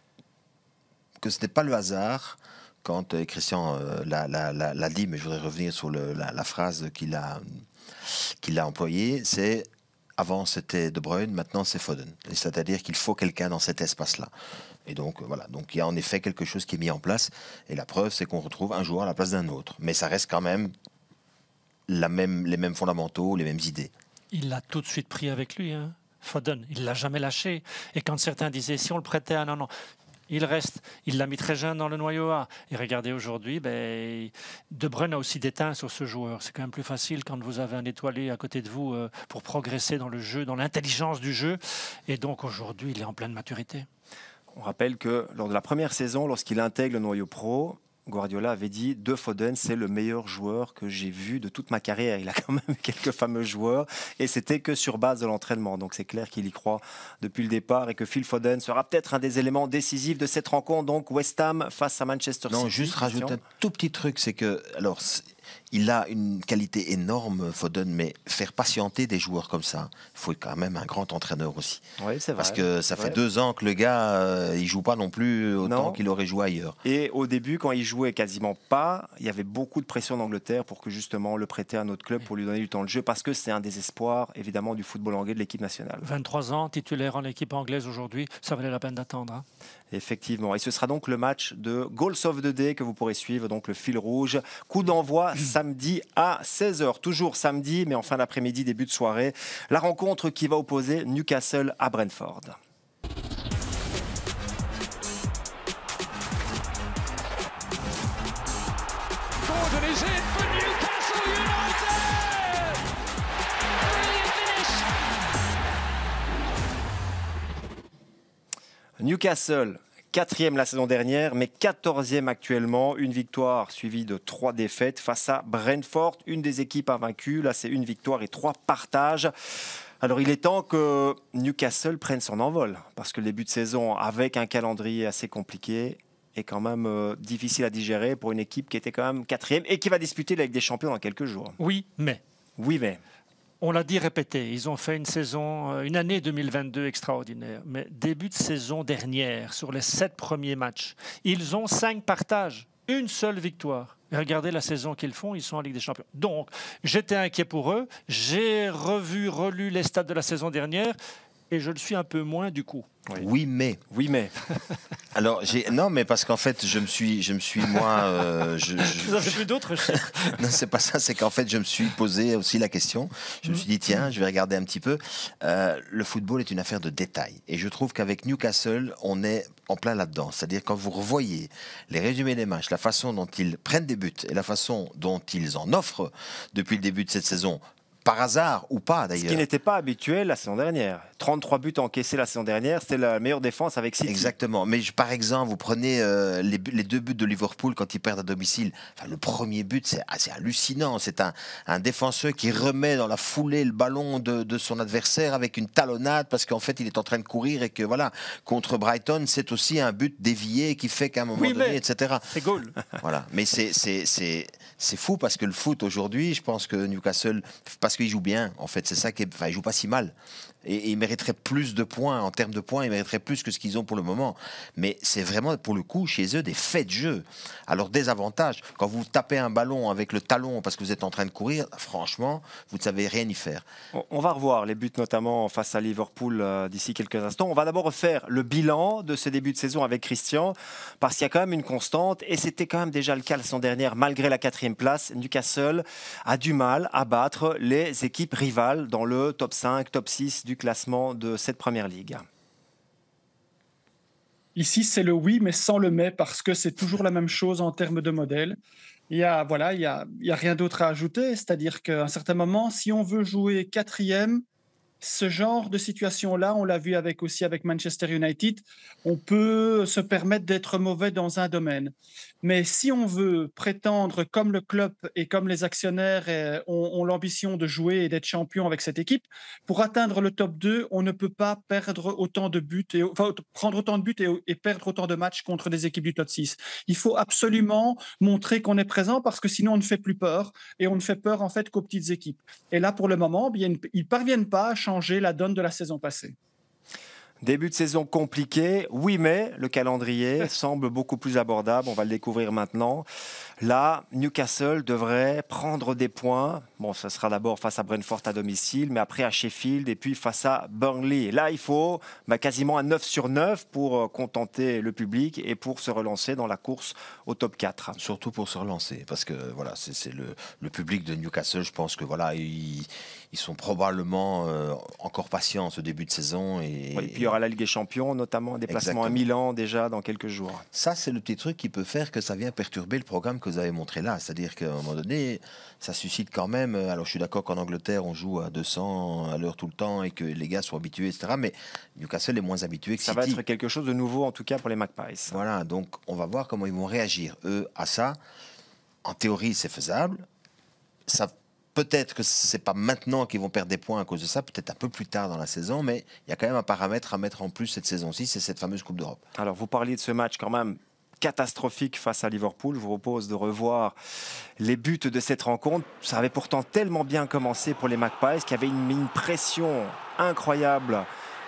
[SPEAKER 2] que ce n'est pas le hasard. Quand euh, Christian euh, l'a, l'a, l'a, l'a dit, mais je voudrais revenir sur le, la, la phrase qu'il a, qu'il a employée, c'est avant c'était De Bruyne, maintenant c'est Foden. Et c'est-à-dire qu'il faut quelqu'un dans cet espace-là. Et donc voilà, donc il y a en effet quelque chose qui est mis en place. Et la preuve, c'est qu'on retrouve un joueur à la place d'un autre. Mais ça reste quand même, la même les mêmes fondamentaux, les mêmes idées.
[SPEAKER 3] Il l'a tout de suite pris avec lui, hein, Foden. Il ne l'a jamais lâché. Et quand certains disaient, si on le prêtait, ah non, non. Il reste, il l'a mis très jeune dans le noyau A. Et regardez aujourd'hui, ben, De Bruyne a aussi déteint sur ce joueur. C'est quand même plus facile quand vous avez un étoilé à côté de vous euh, pour progresser dans le jeu, dans l'intelligence du jeu. Et donc aujourd'hui, il est en pleine maturité.
[SPEAKER 1] On rappelle que lors de la première saison, lorsqu'il intègre le noyau pro, Guardiola avait dit de Foden, c'est le meilleur joueur que j'ai vu de toute ma carrière. Il a quand même quelques fameux joueurs et c'était que sur base de l'entraînement. Donc c'est clair qu'il y croit depuis le départ et que Phil Foden sera peut-être un des éléments décisifs de cette rencontre. Donc West Ham face à Manchester City.
[SPEAKER 2] Non, juste rajouter un tout petit truc, c'est que alors il a une qualité énorme, Foden, mais faire patienter des joueurs comme ça, il faut quand même un grand entraîneur aussi.
[SPEAKER 1] Oui, c'est vrai.
[SPEAKER 2] Parce que ça fait
[SPEAKER 1] ouais.
[SPEAKER 2] deux ans que le gars, euh, il joue pas non plus autant non. qu'il aurait joué ailleurs.
[SPEAKER 1] Et au début, quand il jouait quasiment pas, il y avait beaucoup de pression d'Angleterre pour que justement le prêter à un autre club pour lui donner du temps de jeu, parce que c'est un des espoirs, évidemment, du football anglais de l'équipe nationale.
[SPEAKER 3] vingt-trois ans, titulaire en équipe anglaise aujourd'hui, ça valait la peine d'attendre. Hein.
[SPEAKER 1] Effectivement. Et ce sera donc le match de Goals of the Day que vous pourrez suivre, donc le fil rouge. Coup d'envoi samedi à seize heures. Toujours samedi, mais en fin d'après-midi, début de soirée. La rencontre qui va opposer Newcastle à Brentford.
[SPEAKER 5] Gordon is in for Newcastle United! Brilliant finish!
[SPEAKER 1] Newcastle, quatrième la saison dernière, mais quatorzième actuellement. Une victoire suivie de trois défaites face à Brentford, une des équipes invaincues. Là, c'est une victoire et trois partages. Alors, il est temps que Newcastle prenne son envol, parce que le début de saison, avec un calendrier assez compliqué, est quand même euh, difficile à digérer pour une équipe qui était quand même quatrième et qui va disputer la Ligue des Champions dans quelques jours.
[SPEAKER 3] Oui, mais...
[SPEAKER 1] Oui, mais...
[SPEAKER 3] On l'a dit, répété, ils ont fait une saison, une année deux mille vingt-deux extraordinaire. Mais début de saison dernière, sur les sept premiers matchs, ils ont cinq partages, une seule victoire. Et regardez la saison qu'ils font, ils sont en Ligue des Champions. Donc, j'étais inquiet pour eux. J'ai revu, relu les stats de la saison dernière et je le suis un peu moins du coup.
[SPEAKER 2] Oui, oui mais.
[SPEAKER 1] Oui, mais.
[SPEAKER 2] Alors, j'ai... non, mais parce qu'en fait, je me suis, je me suis moi. Euh, je, je...
[SPEAKER 3] Vous avez vu d'autres chiffres?
[SPEAKER 2] Non, c'est pas ça. C'est qu'en fait, je me suis posé aussi la question. Je me suis dit, tiens, je vais regarder un petit peu. Euh, le football est une affaire de détails. Et je trouve qu'avec Newcastle, on est en plein là-dedans. C'est-à-dire, quand vous revoyez les résumés des matchs, la façon dont ils prennent des buts et la façon dont ils en offrent depuis le début de cette saison, par hasard ou pas d'ailleurs.
[SPEAKER 1] Ce qui n'était pas habituel la saison dernière. trente-trois buts encaissés la saison dernière, c'était la meilleure défense avec City.
[SPEAKER 2] Exactement. Mais je, par exemple, vous prenez euh, les, les deux buts de Liverpool quand ils perdent à domicile. Enfin, le premier but, c'est assez hallucinant. C'est un, un défenseur qui remet dans la foulée le ballon de, de son adversaire avec une talonnade parce qu'en fait, il est en train de courir et que voilà, contre Brighton, c'est aussi un but dévié qui fait qu'à un moment
[SPEAKER 3] oui,
[SPEAKER 2] donné,
[SPEAKER 3] mais
[SPEAKER 2] et cetera.
[SPEAKER 3] C'est goal.
[SPEAKER 2] Voilà. Mais c'est, c'est, c'est, c'est fou parce que le foot aujourd'hui, je pense que Newcastle, parce qu'il joue bien, en fait, c'est ça qui est, enfin, il joue pas si mal. Et, et ils mériteraient plus de points. En termes de points, ils mériteraient plus que ce qu'ils ont pour le moment. Mais c'est vraiment, pour le coup, chez eux, des faits de jeu. Alors, désavantage, quand vous tapez un ballon avec le talon parce que vous êtes en train de courir, franchement, vous ne savez rien y faire.
[SPEAKER 1] On va revoir les buts, notamment face à Liverpool, euh, d'ici quelques instants. On va d'abord refaire le bilan de ce début de saison avec Christian, parce qu'il y a quand même une constante, et c'était quand même déjà le cas la saison dernière, malgré la quatrième place. Newcastle a du mal à battre les équipes rivales dans le top cinq, top six du classement de cette première ligue.
[SPEAKER 4] Ici, c'est le oui, mais sans le mais, parce que c'est toujours la même chose en termes de modèle. Il y a, voilà, il y a, il y a rien d'autre à ajouter, c'est-à-dire qu'à un certain moment, si on veut jouer quatrième, ce genre de situation-là, on l'a vu avec, aussi avec Manchester United, on peut se permettre d'être mauvais dans un domaine. Mais si on veut prétendre, comme le club et comme les actionnaires eh, ont, ont l'ambition de jouer et d'être champion avec cette équipe, pour atteindre le top deux, on ne peut pas perdre autant de buts, et, enfin, prendre autant de buts et, et perdre autant de matchs contre des équipes du top six. Il faut absolument montrer qu'on est présent, parce que sinon on ne fait plus peur, et on ne fait peur en fait qu'aux petites équipes. Et là, pour le moment, bien, ils ne parviennent pas à changer la donne de la saison passée.
[SPEAKER 1] Début de saison compliqué, oui, mais le calendrier semble beaucoup plus abordable. On va le découvrir maintenant. Là, Newcastle devrait prendre des points. Bon, ce sera d'abord face à Brentford à domicile, mais après à Sheffield et puis face à Burnley. Là, il faut bah, quasiment un neuf sur neuf pour contenter le public et pour se relancer dans la course au top quatre.
[SPEAKER 2] Surtout pour se relancer, parce que voilà, c'est, c'est le, le public de Newcastle. Je pense que voilà, ils, ils sont probablement euh, encore patients ce début de saison. Et,
[SPEAKER 1] oui, et puis il y aura la Ligue des Champions, notamment un déplacement Exactement. à Milan déjà dans quelques jours.
[SPEAKER 2] Ça, c'est le petit truc qui peut faire que ça vient perturber le programme que vous avez montré là. C'est-à-dire qu'à un moment donné, ça suscite quand même... Alors, je suis d'accord qu'en Angleterre, on joue à deux cents à l'heure tout le temps et que les gars sont habitués, et cetera. Mais Newcastle est moins habitué que
[SPEAKER 1] ça
[SPEAKER 2] City.
[SPEAKER 1] Ça va être quelque chose de nouveau, en tout cas, pour les Magpies.
[SPEAKER 2] Voilà, donc on va voir comment ils vont réagir, eux, à ça. En théorie, c'est faisable. Ça... Peut-être que ce n'est pas maintenant qu'ils vont perdre des points à cause de ça, peut-être un peu plus tard dans la saison, mais il y a quand même un paramètre à mettre en plus cette saison-ci, c'est cette fameuse Coupe d'Europe.
[SPEAKER 1] Alors, vous parliez de ce match quand même catastrophique face à Liverpool. Je vous propose de revoir les buts de cette rencontre. Ça avait pourtant tellement bien commencé pour les Magpies qu'il y avait une, une pression incroyable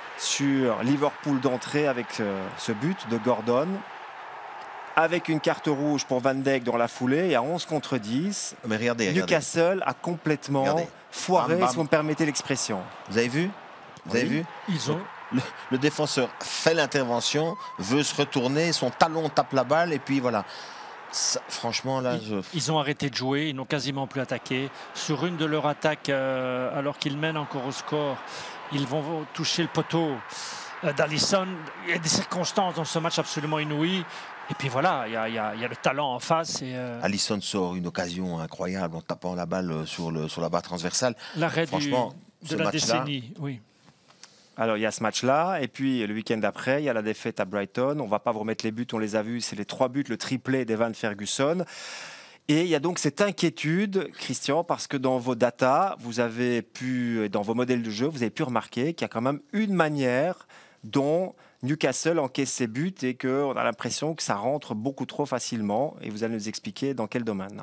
[SPEAKER 1] sur Liverpool d'entrée avec euh, ce but de Gordon. Avec une carte rouge pour Van Dijk dans la foulée, et à onze contre dix,
[SPEAKER 2] mais regardez,
[SPEAKER 1] Newcastle
[SPEAKER 2] regardez.
[SPEAKER 1] a complètement
[SPEAKER 2] regardez.
[SPEAKER 1] foiré,
[SPEAKER 2] bam, bam.
[SPEAKER 1] si vous me permettez l'expression.
[SPEAKER 2] Vous avez vu Vous
[SPEAKER 1] oui.
[SPEAKER 2] avez vu
[SPEAKER 3] Ils ont...
[SPEAKER 2] le, le défenseur fait l'intervention, veut se retourner, son talon tape la balle, et puis voilà. Ça, franchement, là,
[SPEAKER 3] ils,
[SPEAKER 2] je...
[SPEAKER 3] ils ont arrêté de jouer, ils n'ont quasiment plus attaqué. Sur une de leurs attaques, euh, alors qu'ils mènent encore au score, ils vont toucher le poteau euh, d'Alisson. Il y a des circonstances dans ce match absolument inouïes. Et puis voilà, il y, y, y a le talent en face. Et euh...
[SPEAKER 2] Alisson sort une occasion incroyable en tapant la balle sur, le, sur la barre transversale.
[SPEAKER 3] L'arrêt
[SPEAKER 2] Franchement,
[SPEAKER 3] du, de la décennie, oui.
[SPEAKER 1] Alors il y a ce match-là, et puis le week-end après, il y a la défaite à Brighton. On ne va pas vous remettre les buts, on les a vus, c'est les trois buts, le triplé d'Evan Ferguson. Et il y a donc cette inquiétude, Christian, parce que dans vos datas, vous avez pu, dans vos modèles de jeu, vous avez pu remarquer qu'il y a quand même une manière dont Newcastle encaisse ses buts et qu'on a l'impression que ça rentre beaucoup trop facilement. Et vous allez nous expliquer dans quel domaine.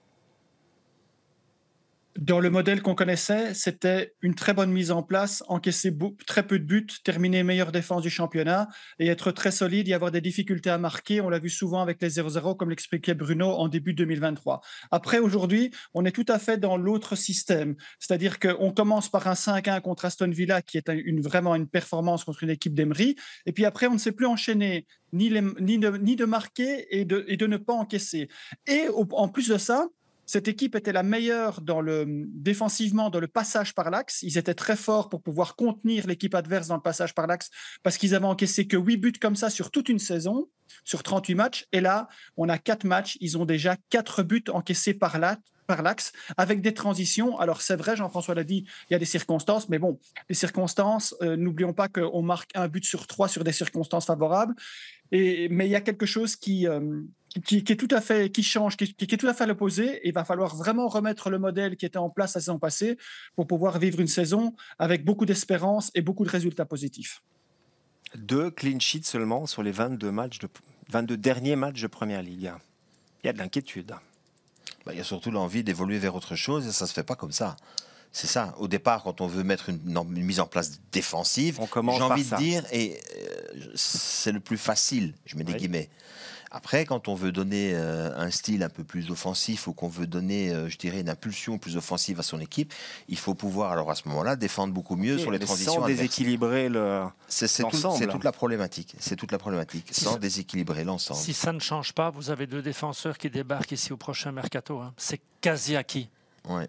[SPEAKER 4] Dans le modèle qu'on connaissait, c'était une très bonne mise en place, encaisser très peu de buts, terminer meilleure défense du championnat et être très solide et avoir des difficultés à marquer. On l'a vu souvent avec les zéro zéro, comme l'expliquait Bruno en début deux mille vingt-trois. Après, aujourd'hui, on est tout à fait dans l'autre système. C'est-à-dire qu'on commence par un cinq un contre Aston Villa, qui est une, vraiment une performance contre une équipe d'Emery. Et puis après, on ne sait plus enchaîner, ni, les, ni, de, ni de marquer et de, et de ne pas encaisser. Et au, en plus de ça, cette équipe était la meilleure dans le, défensivement dans le passage par l'axe. Ils étaient très forts pour pouvoir contenir l'équipe adverse dans le passage par l'axe parce qu'ils avaient encaissé que huit buts comme ça sur toute une saison, sur trente-huit matchs. Et là, on a quatre matchs. Ils ont déjà quatre buts encaissés par là. par l'axe, avec des transitions. Alors, c'est vrai, Jean-François l'a dit, il y a des circonstances, mais bon, les circonstances, euh, n'oublions pas qu'on marque un but sur trois sur des circonstances favorables, et, mais il y a quelque chose qui, euh, qui, qui est tout à fait, qui change, qui, qui est tout à fait à l'opposé, et il va falloir vraiment remettre le modèle qui était en place la saison passée pour pouvoir vivre une saison avec beaucoup d'espérance et beaucoup de résultats positifs.
[SPEAKER 1] Deux clean sheets seulement sur les vingt-deux, matchs de, vingt-deux derniers matchs de Première Ligue. Il y a de l'inquiétude.
[SPEAKER 2] Il y a surtout l'envie d'évoluer vers autre chose et ça ne se fait pas comme ça. C'est ça. Au départ, quand on veut mettre une, une mise en place défensive,
[SPEAKER 1] on commence
[SPEAKER 2] j'ai envie
[SPEAKER 1] par
[SPEAKER 2] de
[SPEAKER 1] ça.
[SPEAKER 2] dire, et euh, c'est le plus facile, je mets des
[SPEAKER 1] Oui.
[SPEAKER 2] guillemets. Après, quand on veut donner euh, un style un peu plus offensif ou qu'on veut donner, euh, je dirais, une impulsion plus offensive à son équipe, il faut pouvoir, alors à ce moment-là, défendre beaucoup mieux
[SPEAKER 1] Et
[SPEAKER 2] sur les
[SPEAKER 1] mais
[SPEAKER 2] transitions
[SPEAKER 1] sans
[SPEAKER 2] adverses.
[SPEAKER 1] déséquilibrer le...
[SPEAKER 2] C'est c'est tout-
[SPEAKER 1] l'ensemble.
[SPEAKER 2] c'est toute la problématique. C'est toute la problématique,
[SPEAKER 3] Si
[SPEAKER 2] sans
[SPEAKER 3] ça-
[SPEAKER 2] déséquilibrer l'ensemble.
[SPEAKER 3] Si ça ne change pas, vous avez deux défenseurs qui débarquent ici au prochain mercato. Hein. C'est quasi acquis.
[SPEAKER 2] Ouais.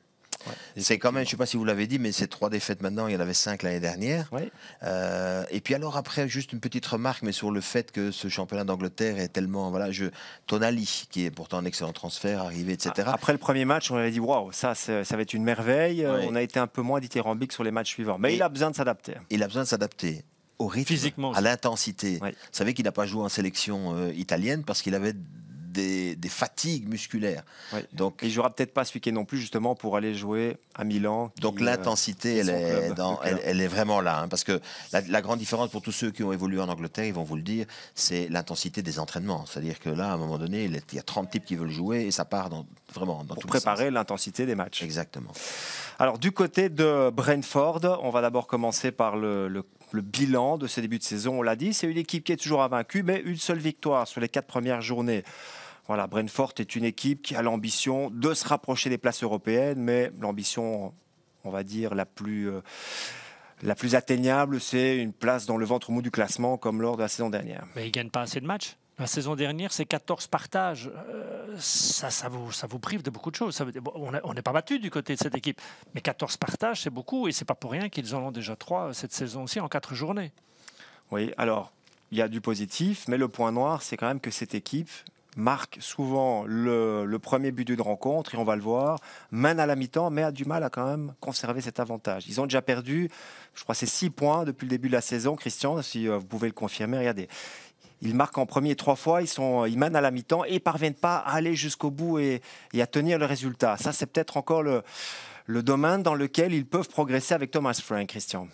[SPEAKER 2] C'est quand même, je ne sais pas si vous l'avez dit, mais c'est trois défaites maintenant, il y en avait cinq l'année dernière.
[SPEAKER 1] Oui.
[SPEAKER 2] Euh, et puis alors après, juste une petite remarque, mais sur le fait que ce championnat d'Angleterre est tellement... Voilà, je, Tonali, qui est pourtant un excellent transfert, arrivé, et cetera.
[SPEAKER 1] Après le premier match, on avait dit waouh, ça, c'est- ça va être une merveille.
[SPEAKER 2] Ouais.
[SPEAKER 1] On a été un peu moins dithyrambique sur les matchs suivants. Mais
[SPEAKER 2] Et-
[SPEAKER 1] il a besoin de s'adapter.
[SPEAKER 2] Il a besoin de s'adapter au rythme,
[SPEAKER 3] Physiquement
[SPEAKER 2] à
[SPEAKER 3] aussi.
[SPEAKER 2] l'intensité.
[SPEAKER 1] Oui.
[SPEAKER 2] Vous savez qu'il n'a pas joué en sélection euh, italienne parce qu'il avait des, des fatigues musculaires.
[SPEAKER 1] Oui.
[SPEAKER 2] Donc,
[SPEAKER 1] Et il jouera peut-être pas ce week-end non plus, justement, pour aller jouer à Milan. qui,
[SPEAKER 2] Donc
[SPEAKER 1] euh,
[SPEAKER 2] l'intensité,
[SPEAKER 1] est
[SPEAKER 2] elle,
[SPEAKER 1] son
[SPEAKER 2] est
[SPEAKER 1] club
[SPEAKER 2] dans-
[SPEAKER 1] de
[SPEAKER 2] elle,
[SPEAKER 1] cœur.
[SPEAKER 2] elle est vraiment là. Hein, parce que la, la grande différence pour tous ceux qui ont évolué en Angleterre, ils vont vous le dire, c'est l'intensité des entraînements. C'est-à-dire que là, à un moment donné, il y a trente types qui veulent jouer et ça part dans, vraiment dans
[SPEAKER 1] pour
[SPEAKER 2] tous les
[SPEAKER 1] préparer
[SPEAKER 2] sens.
[SPEAKER 1] l'intensité des matchs.
[SPEAKER 2] Exactement.
[SPEAKER 1] Alors du côté de Brentford, on va d'abord commencer par le, le- le bilan de ce début de saison. On l'a dit, c'est une équipe qui est toujours invaincue, mais une seule victoire sur les quatre premières journées. Voilà, Brentford est une équipe qui a l'ambition de se rapprocher des places européennes, mais l'ambition, on va dire, la plus, euh, la plus atteignable, c'est une place dans le ventre mou du classement, comme lors de la saison dernière.
[SPEAKER 3] Mais ils ne gagnent pas assez de matchs. La saison dernière, c'est quatorze partages. Euh, ça, ça, vous, ça vous prive de beaucoup de choses. Ça veut dire, bon, on n'est pas battu du côté de cette équipe. Mais quatorze partages, c'est beaucoup. Et ce n'est pas pour rien qu'ils en ont déjà trois cette saison-ci en quatre journées.
[SPEAKER 1] Oui, alors, il y a du positif, mais le point noir, c'est quand même que cette équipe marque souvent le, le premier but d'une rencontre, et on va le voir, mène à la mi-temps, mais a du mal à quand même conserver cet avantage. Ils ont déjà perdu, je crois, c'est six points depuis le début de la saison. Christian, si euh, vous pouvez le confirmer, regardez. Ils marquent en premier trois fois, ils, sont, ils mènent à la mi-temps et ne parviennent pas à aller jusqu'au bout et, et à tenir le résultat. Ça, c'est peut-être encore le, le domaine dans lequel ils peuvent progresser avec Thomas Frank, Christian.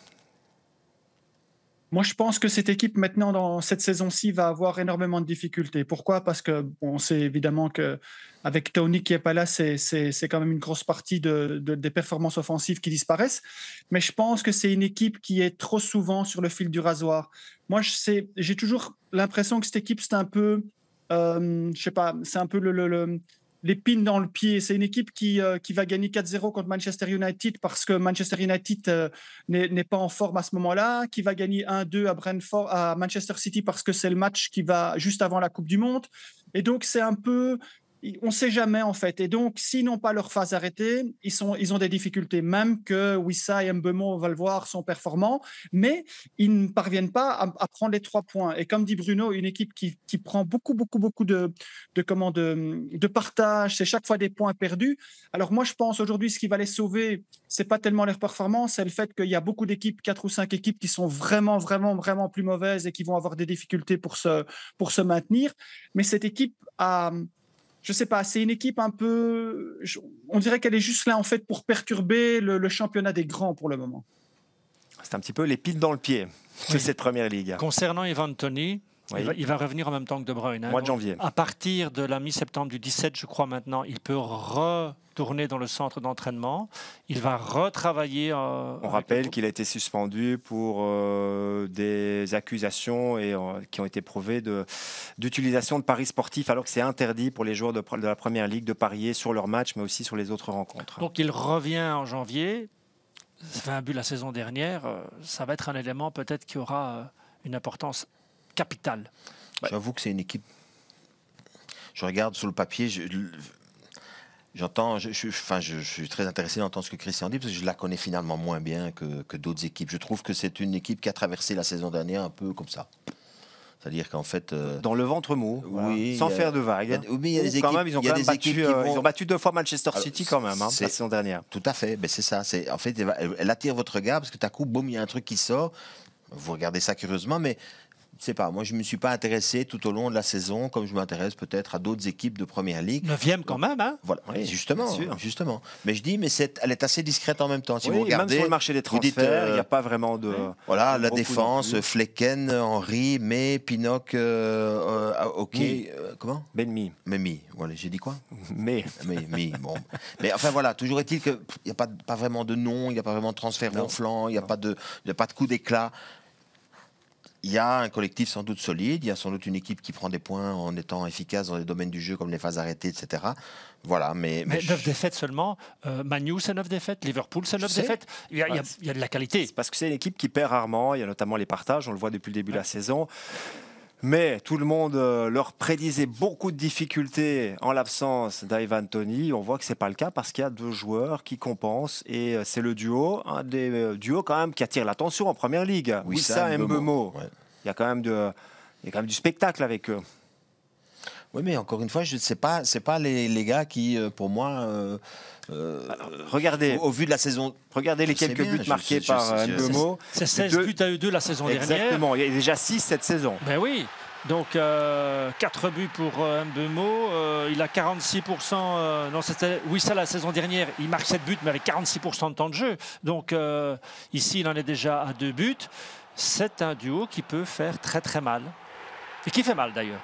[SPEAKER 4] Moi, je pense que cette équipe, maintenant, dans cette saison-ci, va avoir énormément de difficultés. Pourquoi ? Parce que bon, on sait évidemment qu'avec Tony qui n'est pas là, c'est, c'est, c'est quand même une grosse partie de, de, des performances offensives qui disparaissent. Mais je pense que c'est une équipe qui est trop souvent sur le fil du rasoir. Moi, je sais, j'ai toujours l'impression que cette équipe, c'est un peu, euh, je sais pas, c'est un peu le... le, le l'épine dans le pied. C'est une équipe qui, euh, qui va gagner quatre zéro contre Manchester United parce que Manchester United euh, n'est, n'est pas en forme à ce moment-là, qui va gagner un deux à Brentford, à Manchester City parce que c'est le match qui va juste avant la Coupe du Monde. Et donc, c'est un peu... On ne sait jamais, en fait. Et donc, s'ils n'ont pas leur phase arrêtée, ils, sont, ils ont des difficultés. Même que Wissa et Mbeumo, on va le voir, sont performants, mais ils ne parviennent pas à, à prendre les trois points. Et comme dit Bruno, une équipe qui, qui prend beaucoup, beaucoup, beaucoup de, de, comment, de, de partage, c'est chaque fois des points perdus. Alors moi, je pense aujourd'hui, ce qui va les sauver, ce n'est pas tellement leur performance, c'est le fait qu'il y a beaucoup d'équipes, quatre ou cinq équipes qui sont vraiment, vraiment, vraiment plus mauvaises et qui vont avoir des difficultés pour se, pour se maintenir. Mais cette équipe a... Je sais pas, c'est une équipe un peu... On dirait qu'elle est juste là, en fait, pour perturber le, le championnat des grands pour le moment.
[SPEAKER 1] C'est un petit peu l'épine dans le pied de
[SPEAKER 3] Oui.
[SPEAKER 1] cette première ligue.
[SPEAKER 3] Concernant Ivan Toney,
[SPEAKER 1] Oui.
[SPEAKER 3] il, va, il va revenir en même temps que De Bruyne. Hein.
[SPEAKER 1] Mois de
[SPEAKER 3] Donc,
[SPEAKER 1] janvier.
[SPEAKER 3] à partir de la mi-septembre du dix-sept, je crois maintenant, il peut retourner dans le centre d'entraînement. Il va retravailler. Euh,
[SPEAKER 1] On rappelle qu'il a été suspendu pour euh, des accusations et, euh, qui ont été prouvées de, d'utilisation de paris sportifs, alors que c'est interdit pour les joueurs de, de la Première Ligue de parier sur leurs matchs, mais aussi sur les autres rencontres.
[SPEAKER 3] Donc il revient en janvier. Ça fait un but la saison dernière. Euh, ça va être un élément peut-être qui aura euh, une importance capitale.
[SPEAKER 1] Ouais.
[SPEAKER 2] J'avoue que c'est une équipe... Je regarde sur le papier... Je... J'entends, je, je, enfin, je, je suis très intéressé d'entendre ce que Christian dit parce que je la connais finalement moins bien que, que d'autres équipes. Je trouve que c'est une équipe qui a traversé la saison dernière un peu comme ça. C'est-à-dire qu'en fait, euh,
[SPEAKER 1] dans le ventre mou,
[SPEAKER 2] oui,
[SPEAKER 1] voilà. Sans
[SPEAKER 2] a,
[SPEAKER 1] faire de vagues.
[SPEAKER 2] Oui, mais il y a des équipes,
[SPEAKER 1] quand même, ils ont,
[SPEAKER 2] il y a
[SPEAKER 1] quand même
[SPEAKER 2] des
[SPEAKER 1] battu,
[SPEAKER 2] équipes qui
[SPEAKER 1] euh,
[SPEAKER 2] vont...
[SPEAKER 1] ils ont battu deux fois Manchester City quand même, hein, la saison dernière.
[SPEAKER 2] Tout à fait, ben c'est ça. C'est, en fait, elle, elle attire votre regard parce que d'un coup, boum, il y a un truc qui sort. Vous regardez ça curieusement, mais Je sais pas, moi je ne me suis pas intéressé tout au long de la saison comme je m'intéresse peut-être à d'autres équipes de Première Ligue.
[SPEAKER 3] Neuvième quand même, hein?
[SPEAKER 2] Voilà,
[SPEAKER 1] oui,
[SPEAKER 2] justement, justement. Mais je dis, mais c'est, elle est assez discrète en même temps. Si
[SPEAKER 1] oui,
[SPEAKER 2] vous regardez,
[SPEAKER 1] même sur le marché des transferts, il
[SPEAKER 2] euh,
[SPEAKER 1] n'y a pas vraiment de...
[SPEAKER 2] Voilà, la
[SPEAKER 1] beaucoup
[SPEAKER 2] défense, Flecken, Henry, May, Pinnock, euh, euh, ok,
[SPEAKER 1] Mi.
[SPEAKER 2] euh, comment?
[SPEAKER 1] Benmi.
[SPEAKER 2] Memi, voilà, j'ai dit quoi?
[SPEAKER 1] Mais...
[SPEAKER 2] Mais, mais, bon. Mais enfin voilà, toujours est-il qu'il n'y a pas, pas vraiment de nom, il n'y a pas vraiment de transfert ronflant, il n'y a, pas de- il y a pas de coup d'éclat. Il y a un collectif sans doute solide, il y a sans doute une équipe qui prend des points en étant efficace dans les domaines du jeu comme les phases arrêtées, et cetera. Voilà, mais...
[SPEAKER 3] Mais
[SPEAKER 2] mais
[SPEAKER 3] neuf
[SPEAKER 2] je-
[SPEAKER 3] défaites seulement. Euh, Man U, c'est neuf défaites. Liverpool, c'est neuf
[SPEAKER 2] sais.
[SPEAKER 3] défaites. Il y, a, il y a-
[SPEAKER 1] Ouais.
[SPEAKER 3] il y a de la qualité.
[SPEAKER 1] C'est parce que c'est une équipe qui perd rarement. Il y a notamment les partages, on le voit depuis le début de la saison. Mais tout le monde euh, leur prédisait beaucoup de difficultés en l'absence d'Ivan Toney. On voit que ce n'est pas le cas parce qu'il y a deux joueurs qui compensent. Et euh, c'est le duo, un des euh, duos quand même qui attire l'attention en Première Ligue. Wissa et Mbeumo.
[SPEAKER 2] Ouais.
[SPEAKER 1] Il y a quand même de, il y a quand même du spectacle avec eux.
[SPEAKER 2] Oui, mais encore une fois, je ne sais pas, c'est pas les, les gars qui, euh, pour moi, euh, euh,
[SPEAKER 1] Regardez,
[SPEAKER 2] au, au vu de la saison,
[SPEAKER 1] regardez les
[SPEAKER 2] Je sais
[SPEAKER 1] quelques
[SPEAKER 2] bien,
[SPEAKER 1] buts
[SPEAKER 2] je
[SPEAKER 1] marqués
[SPEAKER 2] sais, je
[SPEAKER 1] par
[SPEAKER 2] sais,
[SPEAKER 1] euh,
[SPEAKER 2] je-
[SPEAKER 1] Mbeumo.
[SPEAKER 3] C'est seize
[SPEAKER 1] Deux-
[SPEAKER 3] buts à eux deux la saison dernière.
[SPEAKER 1] Exactement, il y a déjà six cette saison.
[SPEAKER 3] Ben oui. Donc, euh, quatre buts pour euh, Mbeumo. Euh, il a quarante-six pour cent. Euh, non, c'était oui, ça la saison dernière. Il marque sept buts, mais avec quarante-six pour cent de temps de jeu. Donc, euh, ici, il en est déjà à deux buts. C'est un duo qui peut faire très, très mal. Et qui fait mal, d'ailleurs.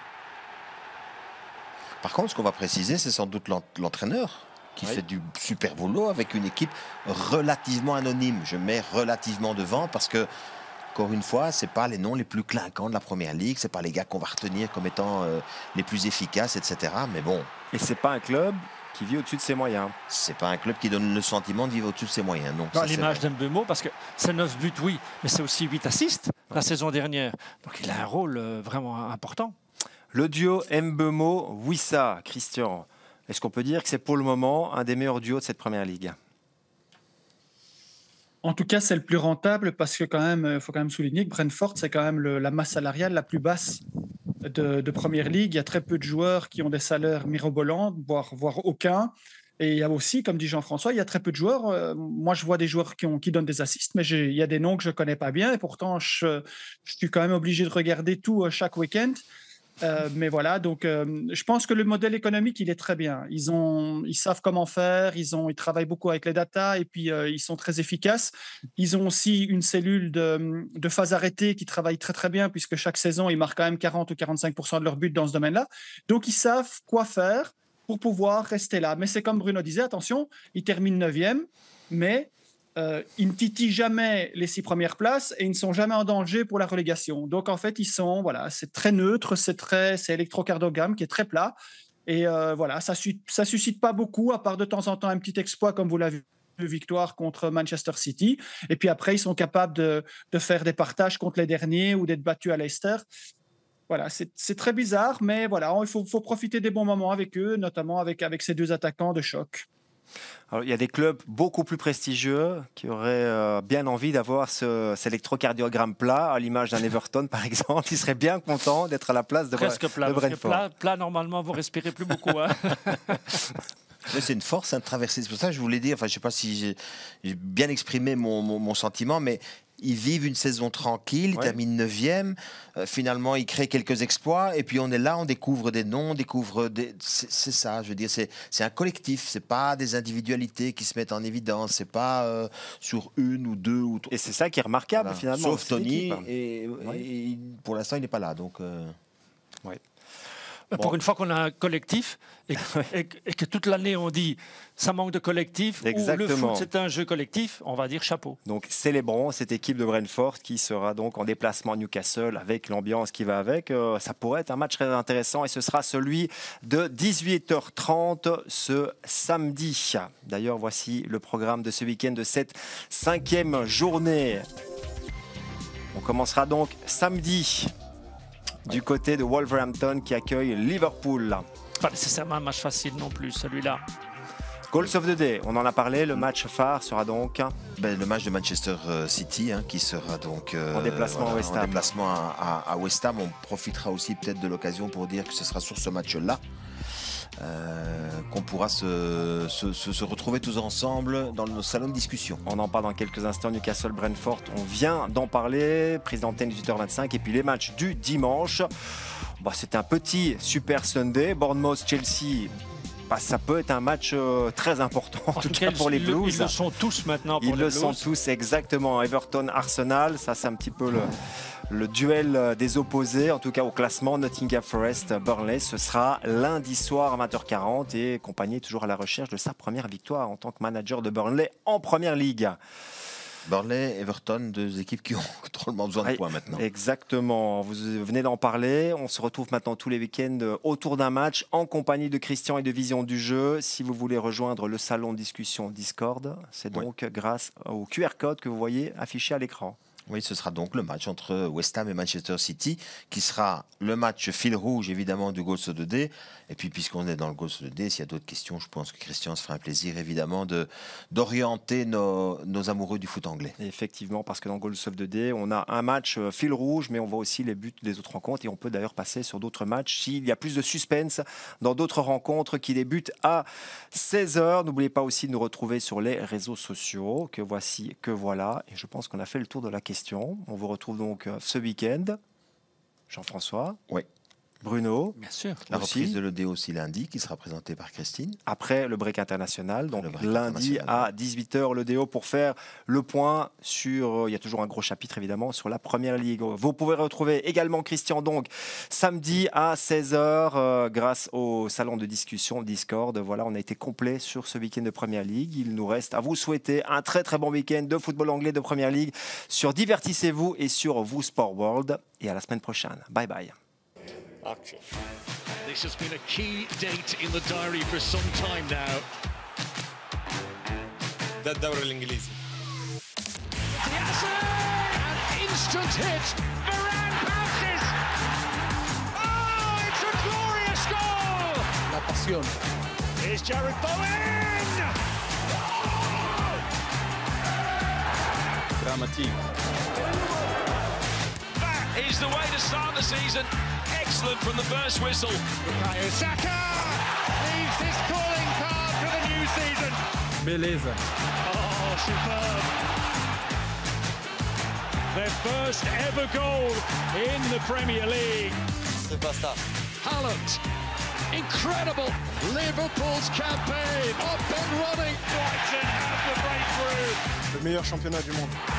[SPEAKER 2] par contre, ce qu'on va préciser, c'est sans doute l'en- l'entraîneur qui
[SPEAKER 1] Oui.
[SPEAKER 2] fait du super boulot avec une équipe relativement anonyme. Je mets relativement devant parce que, encore une fois, c'est pas les noms les plus clinquants de la Première Ligue, c'est pas les gars qu'on va retenir comme étant euh, les plus efficaces, et cetera. Mais bon,
[SPEAKER 1] Et c'est pas un club qui vit au-dessus de ses moyens.
[SPEAKER 2] c'est pas un club qui donne le sentiment de vivre au-dessus de ses moyens. Non,
[SPEAKER 3] Dans
[SPEAKER 2] ça, c'est
[SPEAKER 3] l'image
[SPEAKER 2] vrai.
[SPEAKER 3] d'Mbeumo, parce que c'est neuf buts, oui, mais c'est aussi huit assists la saison dernière. Donc, il a un rôle euh, vraiment important.
[SPEAKER 1] Le duo Mbeumo-Wissa, Christian, est-ce qu'on peut dire que c'est pour le moment un des meilleurs duos de cette Première Ligue?
[SPEAKER 4] En tout cas, c'est le plus rentable parce que quand même, il faut quand même souligner que Brentford, c'est quand même le- la masse salariale la plus basse de, de Première Ligue. Il y a très peu de joueurs qui ont des salaires mirobolants, voire, voire aucun. Et il y a aussi, comme dit Jean-François, il y a très peu de joueurs. Euh, moi, je vois des joueurs qui, ont, qui donnent des assists, mais j'ai- il y a des noms que je ne connais pas bien. Et pourtant, je, je suis quand même obligé de regarder tout euh, chaque week-end. Euh, mais voilà, donc euh, je pense que le modèle économique, il est très bien. Ils, ont, ils savent comment faire, ils, ont, ils travaillent beaucoup avec les datas et puis euh, ils sont très efficaces. Ils ont aussi une cellule de, de phase arrêtée qui travaille très très bien puisque chaque saison, ils marquent quand même quarante ou quarante-cinq pour cent de leur but dans ce domaine-là. Donc ils savent quoi faire pour pouvoir rester là. Mais c'est comme Bruno disait, attention, ils terminent neuvième, mais euh, ils ne titillent jamais les six premières places et ils ne sont jamais en danger pour la relégation. Donc en fait, ils sont, voilà, c'est très neutre, c'est très, c'est électrocardiogramme qui est très plat. Et euh, voilà, ça ne suscite pas beaucoup, à part de temps en temps un petit exploit, comme vous l'avez vu, victoire contre Manchester City. Et puis après, ils sont capables de, de faire des partages contre les derniers ou d'être battus à Leicester. Voilà, c'est très bizarre, mais voilà, il faut, faut profiter des bons moments avec eux, notamment avec, avec ces deux attaquants de choc.
[SPEAKER 1] Alors, il y a des clubs beaucoup plus prestigieux qui auraient euh, bien envie d'avoir ce, cet électrocardiogramme plat, à l'image d'un Everton par exemple. Ils seraient bien contents d'être à la place de,
[SPEAKER 3] Presque plat.
[SPEAKER 1] de
[SPEAKER 3] Parce que
[SPEAKER 1] Brentford.
[SPEAKER 3] plat, plat, normalement, vous respirez plus beaucoup. Hein.
[SPEAKER 2] Mais c'est une force hein, de traverser. C'est pour ça que je voulais dire, enfin, je ne sais pas si j'ai- j'ai bien exprimé mon, mon, mon sentiment, mais ils vivent une saison tranquille, ils
[SPEAKER 1] Ouais.
[SPEAKER 2] terminent neuvième, euh, finalement ils créent quelques exploits, et puis on est là, on découvre des noms, on découvre des... C'est c'est ça, je veux dire, c'est c'est un collectif, c'est pas des individualités qui se mettent en évidence, c'est pas euh, sur une ou deux ou trois.
[SPEAKER 1] Et c'est ça qui est remarquable
[SPEAKER 2] Voilà.
[SPEAKER 1] finalement.
[SPEAKER 2] Sauf
[SPEAKER 1] cette
[SPEAKER 2] Tony,
[SPEAKER 1] équipe.
[SPEAKER 2] et,
[SPEAKER 1] Ouais.
[SPEAKER 2] et pour l'instant il n'est pas là, donc... euh,
[SPEAKER 3] Pour une fois qu'on a un collectif et, et que- et que toute l'année on dit ça manque de collectif ou le
[SPEAKER 1] Exactement.
[SPEAKER 3] foot c'est un jeu collectif, on va dire chapeau.
[SPEAKER 1] Donc célébrons cette équipe de Brentford qui sera donc en déplacement à Newcastle avec l'ambiance qui va avec. Euh, ça pourrait être un match très intéressant et ce sera celui de dix-huit heures trente ce samedi. D'ailleurs, voici le programme de ce week-end de cette cinquième journée. On commencera donc samedi du côté de Wolverhampton qui accueille Liverpool.
[SPEAKER 3] Pas nécessairement un match facile non plus celui-là.
[SPEAKER 1] Goals of the Day, on en a parlé, le match phare sera donc
[SPEAKER 2] Ben, le match de Manchester City hein, qui sera donc euh,
[SPEAKER 1] En déplacement à West Ham.
[SPEAKER 2] en déplacement à, à- à West Ham. On profitera aussi peut-être de l'occasion pour dire que ce sera sur ce match-là. euh, qu'on pourra se, se, se, se retrouver tous ensemble dans nos salons de discussion.
[SPEAKER 1] On en parle dans quelques instants. Newcastle-Brentford, on vient d'en parler. Prise d'antenne dix-huit heures vingt-cinq. Et puis les matchs du dimanche. Bon, c'était un petit Super Sunday. Bournemouth-Chelsea. Bah, ça peut être un match euh, très important, en, en tout, tout cas, cas pour les Blues.
[SPEAKER 3] Ils le sont tous maintenant pour
[SPEAKER 1] ils
[SPEAKER 3] les
[SPEAKER 1] le
[SPEAKER 3] Blues.
[SPEAKER 1] sont tous, exactement. Everton-Arsenal, ça c'est un petit peu le, le duel des opposés. En tout cas au classement, Nottingham Forest-Burnley, ce sera lundi soir à vingt heures quarante. Et Compagnie est toujours à la recherche de sa première victoire en tant que manager de Burnley en Première Ligue.
[SPEAKER 2] Burnley, Everton, deux équipes qui ont drôlement besoin de points maintenant.
[SPEAKER 1] Exactement, vous venez d'en parler. On se retrouve maintenant tous les week-ends autour d'un match en compagnie de Christian et de Vision du Jeu. Si vous voulez rejoindre le salon de discussion Discord, c'est donc oui. grâce au Q R code que vous voyez affiché à l'écran.
[SPEAKER 2] Oui, ce sera donc le match entre West Ham et Manchester City, qui sera le match fil rouge, évidemment, du Goals de D. Et puis, puisqu'on est dans le Goals de D, s'il y a d'autres questions, je pense que Christian se fera un plaisir, évidemment, de, d'orienter nos, nos amoureux du foot anglais.
[SPEAKER 1] Et effectivement, parce que dans Goals of the Day, on a un match fil rouge, mais on voit aussi les buts des autres rencontres. Et on peut d'ailleurs passer sur d'autres matchs s'il y a plus de suspense dans d'autres rencontres qui débutent à seize heures. N'oubliez pas aussi de nous retrouver sur les réseaux sociaux, que voici, que voilà. Et je pense qu'on a fait le tour de la question. On vous retrouve donc ce week-end. Jean-François.
[SPEAKER 2] Oui.
[SPEAKER 1] Bruno.
[SPEAKER 3] Bien sûr.
[SPEAKER 2] La
[SPEAKER 1] aussi.
[SPEAKER 2] reprise de l'E D aussi lundi, qui sera présentée par Christine.
[SPEAKER 1] Après le break international, donc
[SPEAKER 2] break
[SPEAKER 1] lundi
[SPEAKER 2] international.
[SPEAKER 1] à dix-huit heures, l'E D O pour faire le point sur. Il y a toujours un gros chapitre évidemment sur la Première Ligue. Vous pouvez retrouver également Christian donc samedi à seize heures euh, grâce au salon de discussion Discord. Voilà, on a été complet sur ce week-end de Première Ligue. Il nous reste à vous souhaiter un très très bon week-end de football anglais de Première Ligue sur Divertissez-vous et sur Vous Sport World. Et à la semaine prochaine. Bye bye.
[SPEAKER 5] Action. This has been a key date in the diary for some time now.
[SPEAKER 6] ده الدوري الإنجليزي.
[SPEAKER 5] An instant hit. Varane passes. Oh, it's a glorious goal.
[SPEAKER 6] La pasión.
[SPEAKER 5] Here's Jared Bowen.
[SPEAKER 6] Dramatique.
[SPEAKER 5] That is the way to start the season. Excellent from the first whistle. Bukayo Saka leaves his calling card for the new season.
[SPEAKER 6] Beleza.
[SPEAKER 5] Oh, superb. Their first ever goal in the Premier League.
[SPEAKER 6] C'est pas ça.
[SPEAKER 5] Haaland. Incredible. Liverpool's campaign up and running. Brighton have the breakthrough.
[SPEAKER 6] Le meilleur championnat du monde.